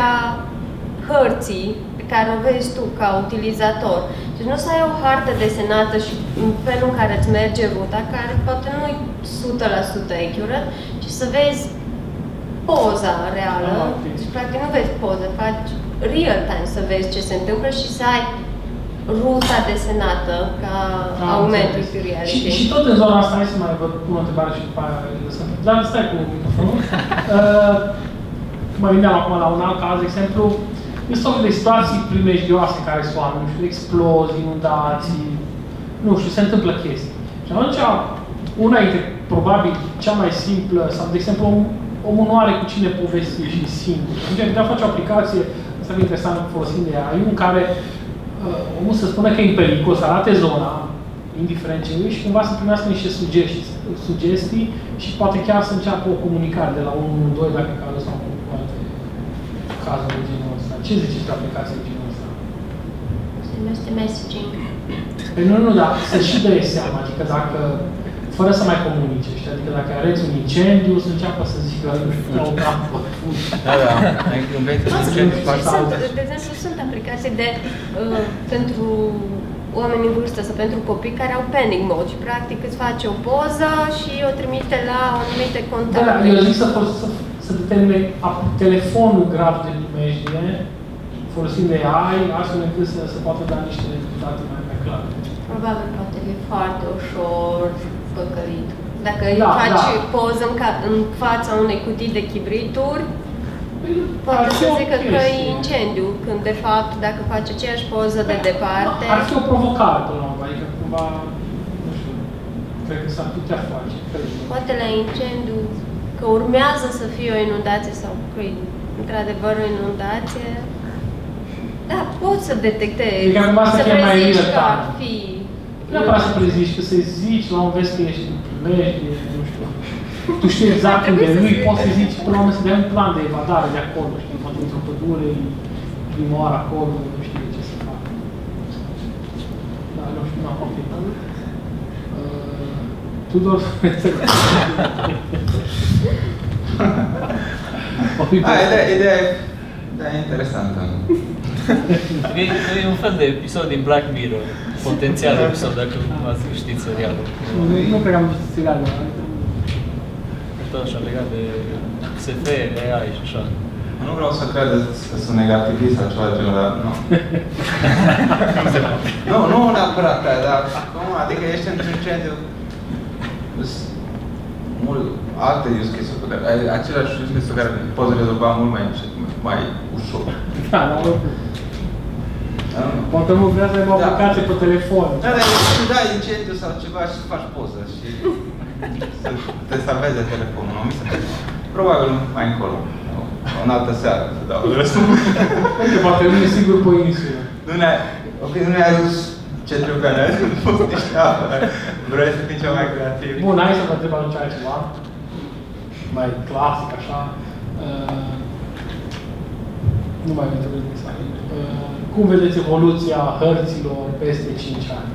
hărții pe care o vezi tu ca utilizator. Deci nu să ai o hartă desenată și în felul în care îți merge ruta, care poate nu e o sută la sută accurate, ci să vezi poza reală. Ah, okay. Deci practic nu vezi poză, faci real time să vezi ce se întâmplă și să ai ruta desenată ca ah, augmented reality. Și, și tot în zona asta, hai să mai văd pun o întrebare și după aia lăsăm. Dar stai cu microfonul. uh, mă gândeam acum la un alt caz, de exemplu, este o de situații primejdioase în care sunt oameni, nu știu, explozii, inundații, nu știu, se întâmplă chestii. Și atunci, una dintre, probabil, cea mai simplă, sau, de exemplu, omul nu are cu cine povesti și singur. Atunci, ai putea face o aplicație, asta e interesant folosind de A I, în care uh, omul să spună că e în pericol, să arate zona, indiferent ce e, și cumva să primească niște sugestii, sugestii și poate chiar să înceapă o comunicare de la unu unu doi, dacă cazul sau cu alte cazuri de genul ăsta. Ce ziceți de aplicație de genul ăsta? Se numește messaging. Păi nu, nu, dar să și dai seama, adică dacă, fără să mai comunice, știi? Adică dacă areți un incendiu, să înceapă să zică, nu știu, la o campă. Da, da, când vrei să incendiu, faci sunt, de exemplu, sunt aplicații de, uh, pentru oameni în vârstă sau pentru copii care au panic mode și practic îți face o poză și o trimite la anumite contacte. Da, eu zic să, să, să determine telefonul grad de primejdie, folosind de A I, astfel încât să se poată da niște date mai, mai clare. Probabil poate fi foarte ușor păcălit. Dacă da, îi faci da. poză în, ca, în fața unei cutii de chibrituri, poate să zică că e incendiu, când de fapt, dacă faci aceeași poză de departe... Ar fi o provocare până la urmă, adică cumva, nu știu, cred că s-ar putea face. Poate la incendiu, că urmează să fie o inundație sau că e într-adevăr o inundație, da, poți să detectezi, adică, să prezici că ar fi... Nu neapărat să prezici, că să-i zici, la un vezi că ești în primejdie, nu știu. Tu știi exact unde lui, poți să zici până la urmă să dai un plan de evadare de acolo, știi, poate într-o pădure, prima oară acolo, nu știu ce să facă. Da, nu știu, nu am confit. Uh, Tudor, Da, ideea, ideea, ideea e interesantă. E, e un fel de episod din Black Mirror, potențial episod, dacă ați știți serialul. Nu, nu cred că am văzut serialul. Tot așa legat de S F, A I și așa. Nu vreau să credeți că sunt negativist sau ceva de genul, dar nu. Nu, nu neapărat aia, dar cum, adică ești într-un incendiu, mult alte use case-uri pe care, aceleași use case-uri pe care poți rezolva mult mai încet, mai ușor. Da, dar oricum. Poate nu vrea să aibă o aplicație pe telefon. Da, dar da, incendiu sau ceva și să faci poză și să te salveze telefonul, nu? Probabil mai încolo. În altă seară să dau răspuns. Uite, poate nu e sigur pe insulă. Nu ne-ai, ok, nu ne-ai adus ce trebuie, ne-ai adus niște apă. Vrei să fii ceva mai creativ. Bun, hai să vă întreb atunci altceva. Mai clasic, așa. nu mai avem trebuie să uh, cum vedeți evoluția hărților peste cinci ani?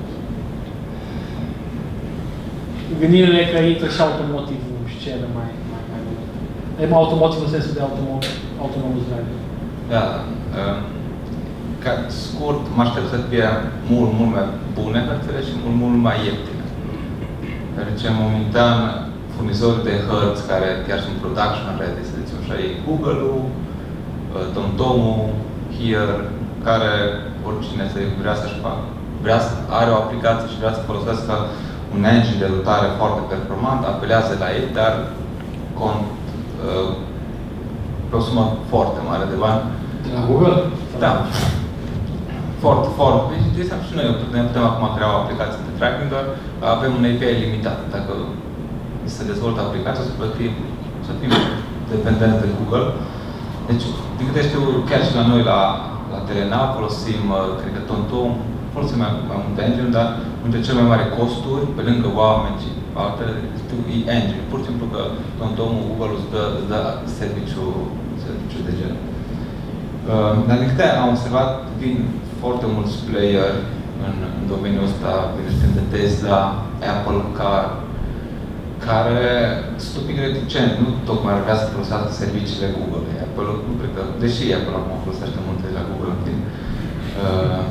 Gândirile că intră și automotivul și cele mai mai mai mai automotivul în sensul de autonomul driving. Da. Uh, ca scurt, mă aștept să fie mult, mult mai bune hărțile și mult, mult mai ieftine. Deoarece, momentan, furnizorii de hărți care chiar sunt production ready, să zicem așa, e Google-ul, TomTom-ul, Here, care oricine se vrea să-și facă, vrea să are o aplicație și vrea să folosească un engine de rutare foarte performant, apelează la ei, dar cont uh, pe o sumă foarte mare de bani. De la Google? Da. Foarte, foarte. Deci, de exemplu, și noi ne putem acum crea o aplicație de tracking, doar avem un A P I limitat. Dacă se dezvoltă aplicația, să fim, să fim dependenți de Google. Deci, din câte știu, chiar și la noi, la, la Telenav, folosim, cred că TomTom, folosim mai, mai mult engine, dar unde cele mai mari costuri, pe lângă oameni și altele, e engine. Pur și simplu că TomTom-ul, Google îți dă, îți dă serviciu, serviciu de gen. Uh, dar din câte am observat, vin foarte mulți player în, în domeniul ăsta, vin de Tesla, Apple Car, care sunt un pic reticenți, nu tocmai ar vrea să folosească serviciile Google. Apple, nu cred că, deși Apple acum folosește multe de la Google, în timp. Uh,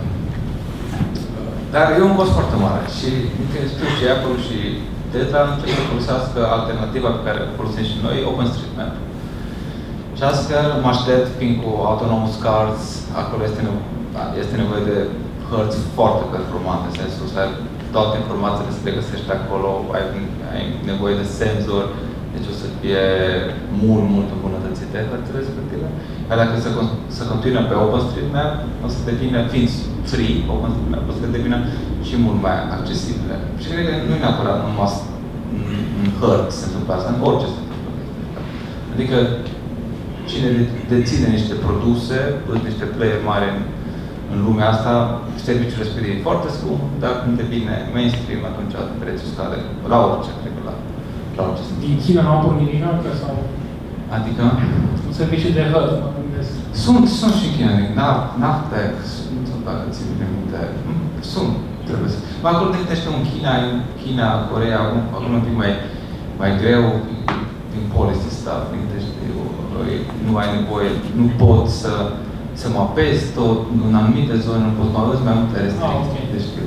dar e un cost foarte mare și, știu, și Apple și Tesla trebuie să folosească alternativa pe care o folosim și noi, OpenStreetMap. Și astfel mă aștept, fiind cu Autonomous Cars, acolo este, nevo este nevoie de hărți foarte performante, în sensul să ai toate informațiile se regăsește acolo, ai, ai nevoie de senzor, deci o să fie mult, mult îmbunătățite hărțile respective. Iar dacă se, se continuă pe OpenStreetMap, o să devină, fiind free, OpenStreetMap, o să devină și mult mai accesibile. Și cred că nu e neapărat numai în hărți se întâmplă asta, în orice se întâmplă. Adică cine deține niște produse, niște player mari în, în lumea asta, serviciul respectiv e foarte scump, dar când devine mainstream, atunci prețul scade la orice, cred că la, la orice. Din China n-au pornit din altă sau? Adică? Un serviciu de hărți, mă gândesc. Sunt, sunt și în China, Navtec, sunt, dacă țin bine minte, sunt, trebuie să... Mă acolo de câte știu în China, în China, Coreea, acolo un pic mai, mai greu, din policy stuff, din câte știu, nu ai nevoie, nu pot să, să mă apezi tot, în anumite zone, nu pot să mă apezi mai multe restricții, ah, okay. De știu.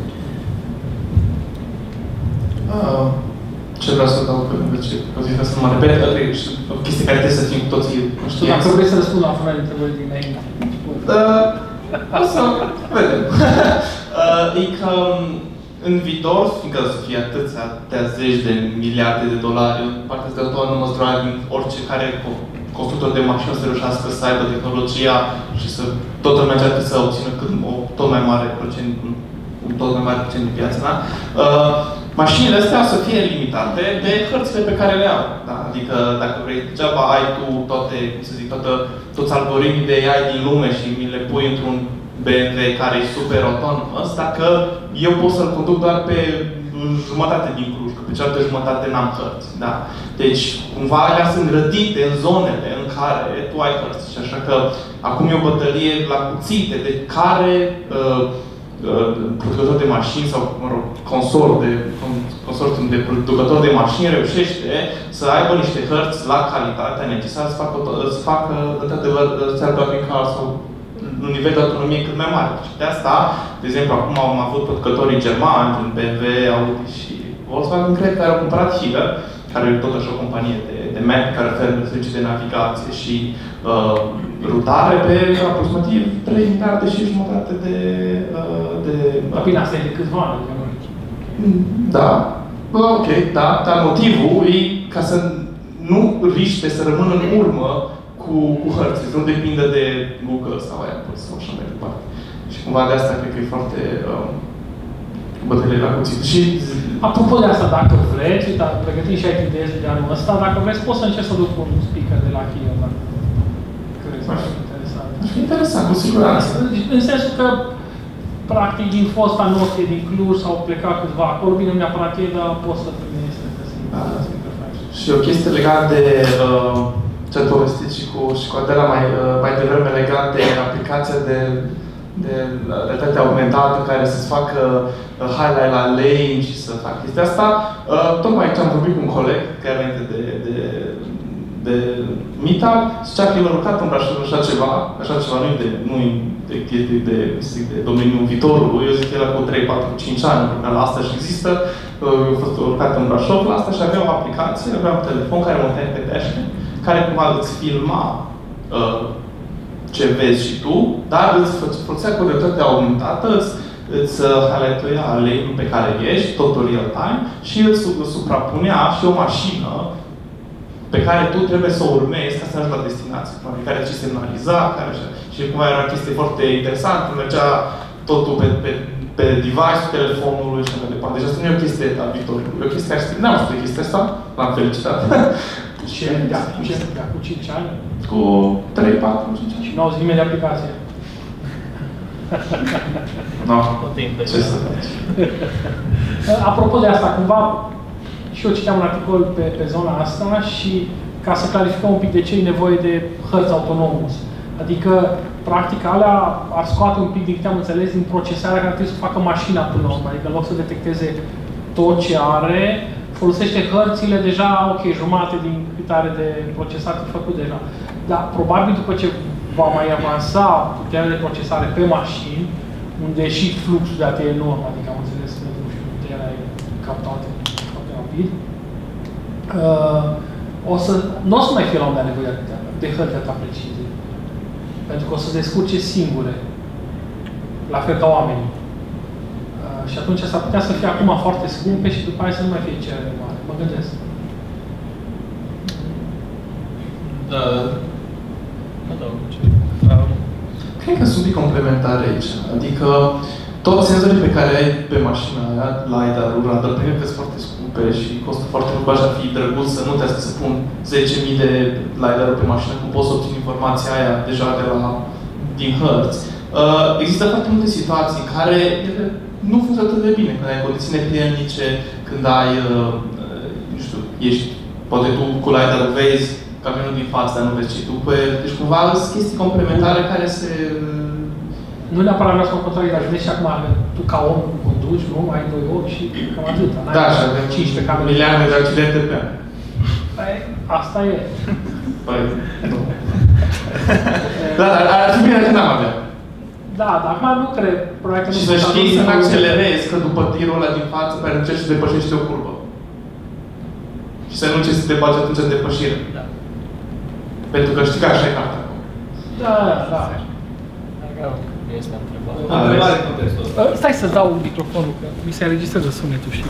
Uh, ce vreau să dau pe lângă ce poziția să mă repet, și o chestie care trebuie să fim cu toții conștienți. Dacă vrei să răspund la un fel de întrebări din înainte. Uh, o să vedem. uh, e că în viitor, fiindcă să fie atâția zeci de miliarde de dolari, partea de autonomous driving, orice care constructor de mașini să reușească să aibă tehnologia și să tot lumea încearcă să obțină cât o tot mai mare procent, un tot mai mare procent de piață, da? Uh, mașinile astea o să fie limitate de hărțile pe care le au. Da? Adică dacă vrei, degeaba ai tu toate, să zic, toată, toți algoritmii de A I din lume și mi le pui într-un B M W care e super autonomos, dacă eu pot să-l conduc doar pe jumătate din Cluj, că pe cealaltă jumătate n-am hărți. Da? Deci, cumva, alea sunt rădite în zonele în care tu ai hărți. Și așa că acum e o bătălie la cuțite de care uh, uh, producător de mașini sau, mă rog, consor de, consorțium de producător de mașini reușește să aibă niște hărți la calitatea necesară să facă, să facă într-adevăr, self-driving car sau un nivel de autonomie cât mai mare. Și de asta, de exemplu, acum am avut producătorii germani, B M W, Audi și Volkswagen, cred, care au cumpărat Here, care e totuși o companie de, de map care oferă servicii de navigație și uh, rutare pe aproximativ trei miliarde și jumătate de... Uh, de Bine, asta e de câțiva ani. Da. Ok, da. Dar motivul e ca să nu riște să rămână în urmă cu, cu hărți, să nu depindă de Google sau Apple sau așa mai departe. Și cumva de asta cred că e foarte uh, bătălie la cuțit. Și apropo de asta, dacă vreți, uite, pregătim și I T D S de anul ăsta, dacă vreți, poți să încerci să duc un speaker de la Here, dacă crezi că ar fi interesant. Ar fi interesant, cu siguranță. În sensul că, practic, din fosta noastră din Cluj s-au plecat câțiva acolo, bine, nu neapărat ei, dar poți să primești să te Și o chestie legată de uh, ce ați povestit și cu, și cu Adela mai, mai devreme legat de aplicația de, de realitate augmentată care să-ți facă highlight la lane și să facă chestia asta. Tocmai ce am vorbit cu un coleg, chiar înainte de, de, de meetup, zicea că el a lucrat în Brașov așa ceva, așa ceva nu-i de, nu-i de, de, de, de, de domeniul viitorului, eu zic că era cu trei, patru, cinci ani, la asta și există. Eu am fost lucrat în Brașov la asta și avea o aplicație, avea un telefon care montea pe dashboard, care cumva îți filma uh, ce vezi și tu, dar îți folosea cu realitatea augmentată, îți, îți highlight-uia lane-ul pe care ești, totul real time, și îți suprapunea și o mașină pe care tu trebuie să o urmezi ca să ajungi la destinație. Care ți semnaliza, care așa. Și cumva era o chestie foarte interesantă, mergea totul pe, pe, pe device-ul telefonului și așa mai departe. Deci asta nu e o chestie a viitorului. E o chestie care se n-am spus de chestia asta, l-am felicitat. Și de acum cu cinci ani? Cu trei, patru, cinci ani. Și nu auzi nimeni de aplicație. Nu, ce să faci? Apropo de asta, cumva, și eu citeam un articol pe, pe zona asta și ca să clarificăm un pic de ce e nevoie de hărți autonome. Adică, practic, alea ar scoate un pic, din câte am înțeles, din procesarea care trebuie să facă mașina până la urmă. Adică, în loc să detecteze tot ce are, folosește hărțile deja, ok, jumate din cât are de procesat e făcut deja. Dar, probabil, după ce va mai avansa puterea de procesare pe mașini, unde și fluxul de date e enorm, adică am înțeles că, nu știu, puterea e captată foarte rapid, uh, o să, nu o să mai fie la un moment dat nevoie de, de hărți atâta precise. Pentru că o să se descurce singure, la fel ca oamenii. Uh, și atunci s-ar putea să fie acum foarte scumpe și după aia să nu mai fie cerere mare. Mă gândesc. Da. Cred că sunt un pic complementare aici. Adică, toți senzorii pe care ai pe mașina aia, LiDAR-ul, radar, pe care sunt foarte scumpe și costă foarte mult, bani, ar fi drăguț să nu trebuie să pun zece mii de LiDAR-uri pe mașină, cum poți să obțin informația aia deja de la, din hărți. Uh, există foarte multe situații în care ele nu funcționează atât de bine, când ai condiții neprielnice, când ai, uh, nu știu, ești, poate tu cu LiDAR-ul vezi camionul din față, dar nu vezi ce tu pe el. Deci cumva sunt chestii complementare care se... Nu neapărat vreau să mă contrariu, dar vedeți și acum, tu ca om conduci, nu? Ai doi ochi și cam atâta. Da, și avem cincisprezece camere. milioane de accidente pe an. Păi, asta e. Păi, nu. Da, dar ar fi bine că n-am avea. Da, dar acum nu cred. Probabil că nu și să știi să nu accelerezi, că după tirul ăla din față, care încerci să depășești o curbă. Și să nu încerci să te bagi atunci în depășire. Da. Pentru că știi că așa e cartea. Da, da. Este întrebare. O întrebare în contextul ăsta. Stai să dau microfonul, că mi se înregistrează sunetul și...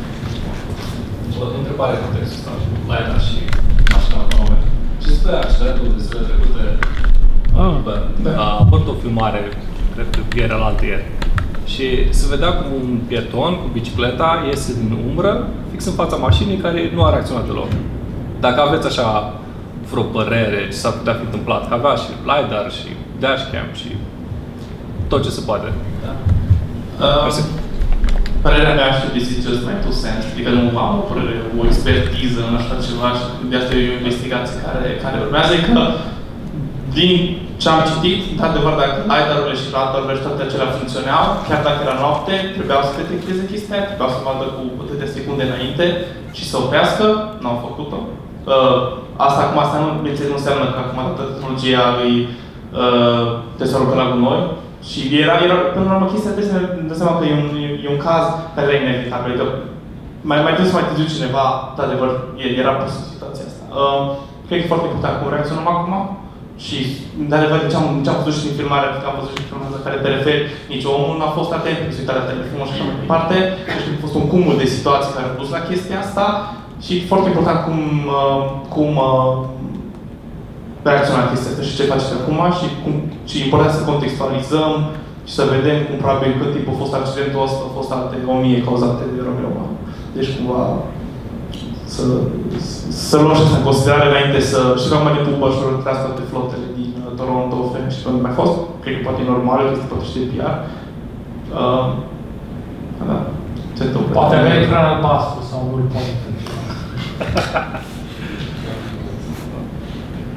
O întrebare în contextul ăsta. LiDAR și mașina autonome. Ce stă accidentul de zile trecute Ah, da. A apărut o filmare, cred că ieri la altieri. Și se vedea cum un pieton cu bicicleta iese din umbră, fix în fața mașinii, care nu a reacționat deloc. Dacă aveți așa vreo părere ce s-ar putea fi întâmplat, că avea și LiDAR și dashcam și tot ce se poate. Da. Uh, părerea mea și de zice just my two cents, adică nu am o părere, o expertiză în așa ceva și de asta e o investigație care, care urmează, e că din ce am citit, într-adevăr, dacă LiDAR-urile și radarurile și toate acelea funcționeau, chiar dacă era noapte, trebuiau să detecteze chestia, trebuiau să vadă cu câteva secunde înainte și să oprească, nu au făcut-o. Uh, asta acum, asta nu, nu înseamnă că acum toată tehnologia îi uh, desfărucă la gunoi. Și era, era până la urmă, chestia trebuie să ne dăm seama că e un, e un caz care era inevitabil. Adică mai, mai târziu, mai târziu cineva, într-adevăr, era pus în situația asta. Uh, cred că e foarte important cum reacționăm acum. Și, de-adevăr, ce am, ce am văzut și din filmarea, că am văzut și din filmarea la care te referi, nici omul nu a fost atent, nici uitarea telefonului și așa mai departe. Deci, a fost un cumul de situații care au dus la chestia asta. Și foarte important cum, uh, cum uh, reacționa chestia asta și ce faceți acum și, cum, și e important să contextualizăm și să vedem cum probabil cât timp a fost accidentul ăsta, a fost alte o mie cauzate de erori umane. Deci cumva să, să luăm și asta în considerare înainte să... Și că am mai de Uber și urmărează toate flotele din uh, Toronto, Phoenix și unde mai fost. Cred că poate e normal, este poate și de P R. Uh, da. Ce întâmplă? Poate avea ecran albastru sau un point.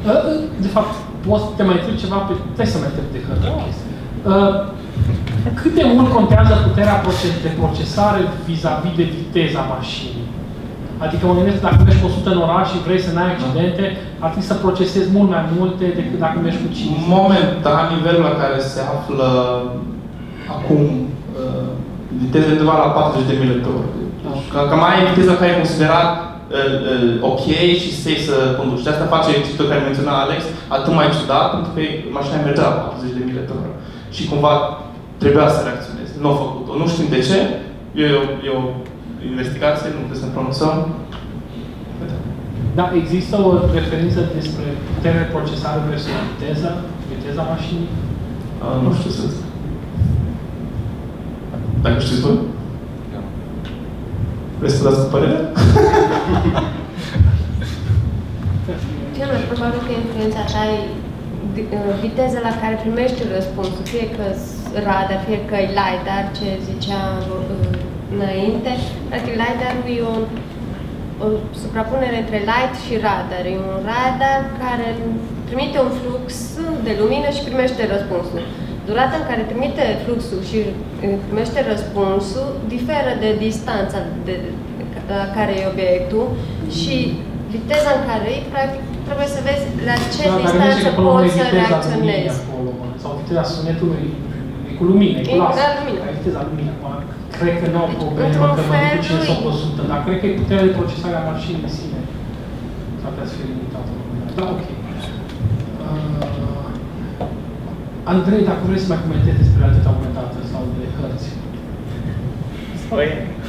De fapt, poți să te mai întreb ceva, pe... trebuie să mai întreb de hărți. Cât de mult contează puterea de procesare vis-a-vis de viteza mașinii? Adică mă gândesc, dacă mergi cu o sută în oraș și vrei să n-ai accidente, ar trebui să procesezi mult mai multe decât dacă mergi cu cincizeci. Momentan, nivelul la care se află acum uh, viteze undeva la patruzeci de mile pe oră. Ca, ca mai ai viteza care e considerat uh, uh, ok și safe să conduci. De asta face citul care menționa Alex atât mai ciudat, pentru că mașina mergea la patruzeci de mile pe oră. Și cumva trebuia să reacționeze. Nu a făcut-o. Nu știm de ce. E o, e o investigație, nu trebuie să ne pronunțăm. Da, există o referință despre puterea de procesare versus viteza, viteza mașinii? A, nu știu să zic. Dacă știți voi? Da. Vreți să dați cu părerea? Cel mai probabil că influența ta e viteza la care primești răspunsul, fie că radar, fie că e LiDAR, ce zicea înainte. Practic, LiDAR-ul e o, o suprapunere între light și radar. E un radar care trimite un flux de lumină și primește răspunsul. Durata în care trimite fluxul și primește răspunsul diferă de distanța de, la care e obiectul și viteza în care e, practic, trebuie să vezi la ce da, distanță poți să reacționezi. Acolo, sau viteza sunetului e cu lumină, e cu las. Da, lumină. Ai viteza lumină. Cred că nu au probleme, că mă duc cinci sau o sută, dar cred că e puterea de procesare a mașinii în sine. S-ar putea să fie limitată. Da, ok. Uh, Andrei, dacă vrei să mai comentezi despre realitatea aumentată sau de hărți. Păi...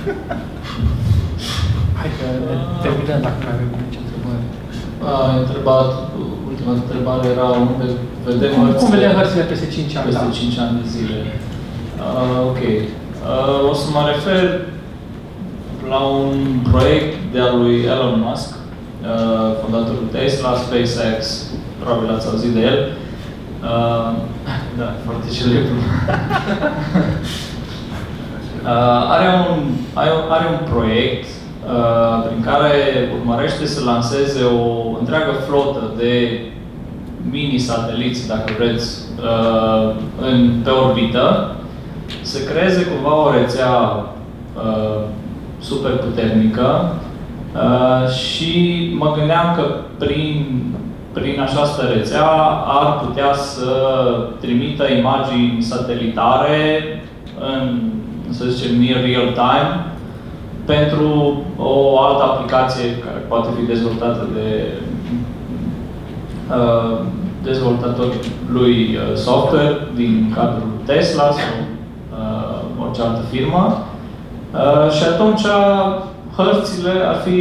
Hai că terminăm dacă mai avem nici întrebări. Ai întrebat, ultima întrebare era unde vedem hărțile... Cum vedem hărțile peste cinci ani? Peste cinci ani de zile. Uh, ok. Uh, o să mă refer la un proiect de-a lui Elon Musk, uh, fondatorul Tesla, SpaceX, probabil ați auzit de el. Uh, da, foarte celebru. uh, are, un, are un proiect uh, prin care urmărește să lanseze o întreagă flotă de mini-sateliți, dacă vreți, uh, în, pe orbită, să creeze cumva o rețea uh, super puternică uh, și mă gândeam că prin, prin această rețea ar putea să trimită imagini satelitare în, să zicem, near real time pentru o altă aplicație care poate fi dezvoltată de uh, dezvoltatori lui uh, software din cadrul Tesla sau uh, orice altă firmă. Uh, și atunci hărțile ar fi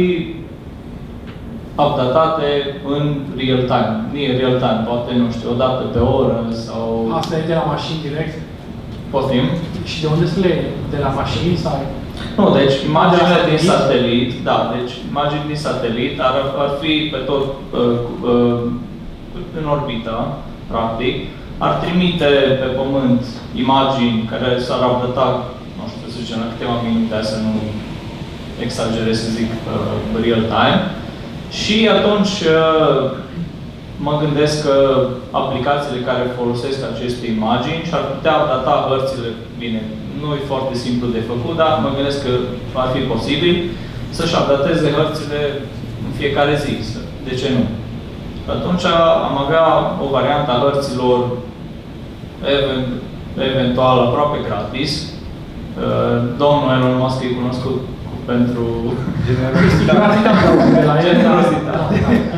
updatate în real time. Nu e real time, poate, nu știu, o dată pe oră sau... Asta e de la mașini direct? Poftim. Și de unde să le iei? De la mașini sau... Nu, deci imaginile din satelit, da, deci imagini din satelit ar, ar fi pe tot uh, uh, în orbită, practic, ar trimite pe Pământ imagini care s-ar updata, nu știu, să zicem, la câteva minute, să nu exagerez să zic uh, real time. Și atunci uh, mă gândesc că aplicațiile care folosesc aceste imagini și-ar putea updata hărțile, bine, nu e foarte simplu de făcut, dar mă gândesc că ar fi posibil să-și updateze hărțile în fiecare zi. De ce nu? Atunci am avea o variantă a hărților eventual aproape gratis. Domnul Elon Musk e cunoscut pentru generozitate.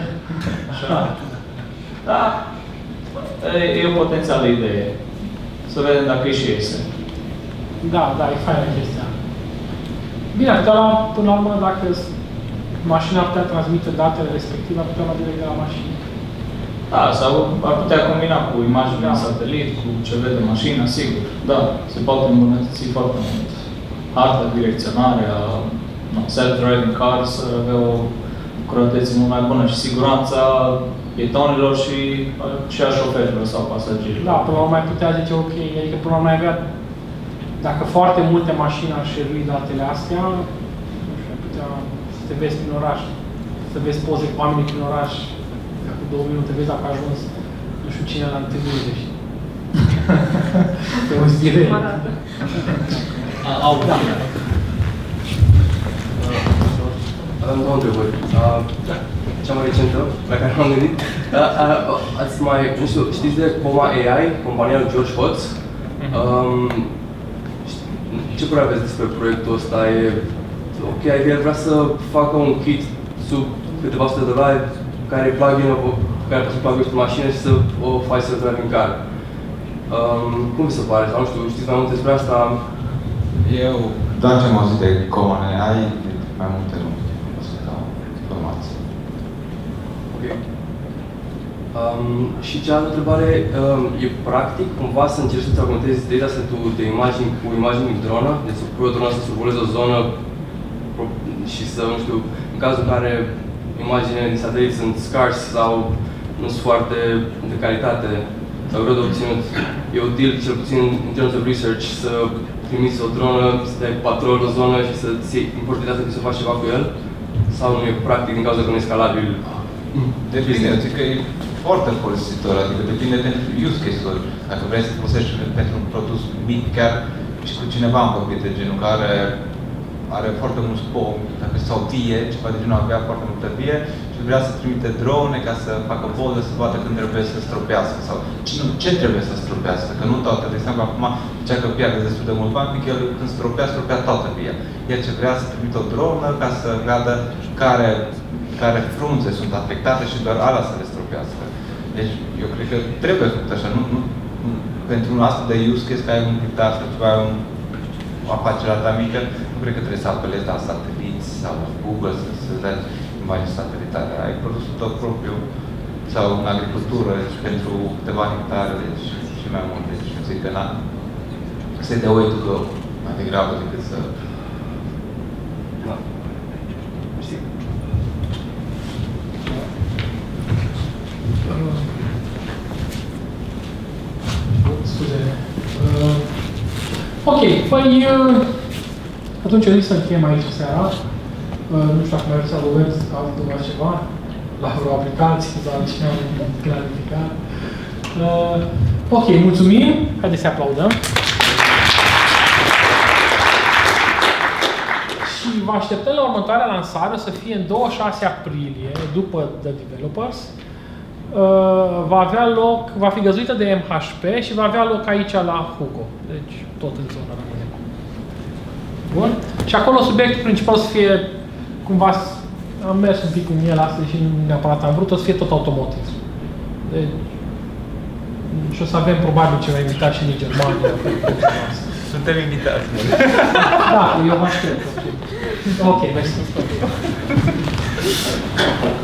Da, e o potențială idee. Să vedem dacă e și iese. Da, da, e faină chestia. Bine, ar putea lua, până la urmă, dacă mașina ar putea transmite datele respective, ar putea lua direct de la mașină. Da, sau ar putea combina cu imagini de satelit, cu ce vede mașina, sigur. Da, se poate îmbunătăți foarte mult. Harta, direcționarea, no, self-driving cars avea o curătețe mult mai bună și siguranța pietonilor și, și a șoferilor sau pasagerilor. Da, până la urmă mai putea zice ok, adică până la urmă mai avea, dacă foarte multe mașini ar șerui datele astea, nu știu, putea să te vezi prin oraș, să vezi poze cu oamenii prin oraș, cu două minute, vezi dacă a ajuns, nu știu cine la întâlnire și... Pe o zbire. Au, da. Am două întrebări. Cea mai recentă, la care m-am gândit, ați mai, nu știu, știți de Coma A I, compania lui George Hotz? Ce părere aveți despre proiectul ăsta? E ok, el vrea să facă un kit sub câteva sute de dolari, care e plugin, care poți să plug-uri pe mașină și să o faci să meargă în care. Um, cum vi se pare? Sau nu știu, știți mai multe despre asta? Eu, doar ce am auzit de Common A I, mai multe nu o să dau informații. Ok. Um, și cealaltă întrebare, um, e practic cumva să încerci să-ți augmentezi dataset-ul de imagini cu imagini din dronă? Deci să pui o dronă să survoleze o zonă și să, nu știu, în cazul în care imaginele din satelit sunt scarce sau nu sunt foarte de calitate sau greu de obținut, e util, cel puțin în terms of research, să trimiți o dronă, să dai patrol o zonă și să-ți importi data să faci ceva cu el? Sau nu e practic din cauza că nu e scalabil? Depinde, eu zic că e foarte folositor, adică depinde de use case-ul. Dacă vrei să folosești pentru un produs mic, chiar și cu cineva am vorbit de genul care are foarte mulți pomi, dacă sau vie, ceva de genul, avea foarte multă vie și vrea să trimite drone ca să facă poză, să vadă când trebuie să stropească sau ce trebuie să stropească, că nu toate. De exemplu, acum zicea că pierde destul de mult bani, că el când stropea, stropea toată via. El ce vrea să trimite o dronă ca să vadă care, care frunze sunt afectate și doar ala să le stropească. Deci, eu cred că trebuie făcut așa, nu, nu, nu pentru un astfel de use case, că ai un clip sau ceva, un, o afacere a ta mică, nu cred că trebuie să apelezi la sateliți sau la Google să, să dai imagini satelitare. Ai produsul tău propriu sau în agricultură, deci pentru câteva hectare, deci și mai mult. Deci eu zic că na, să-i dea way to go mai degrabă decât să... Da. Știi? Scuze. Uh, ok, păi uh, atunci eu zic să încheiem aici seara. Uh, nu știu dacă mai vreți să adăugați altceva ceva, la vreo aplicație sau altceva clarificat. Uh, ok, mulțumim. Haideți să aplaudăm. Și vă așteptăm la următoarea lansare, să fie în douăzeci și șase aprilie, după The Developers. Uh, va avea loc, va fi găzduită de M H P și va avea loc aici la Hugo. Deci tot în zona rămâne. Bun? Și acolo subiectul principal să fie, cumva, am mers un pic cu el astăzi și nu neapărat am vrut, o să fie tot automotive. Deci, și o să avem probabil ceva invitat și din Germania. Suntem invitați. Da, eu vă aștept. Ok, mersi.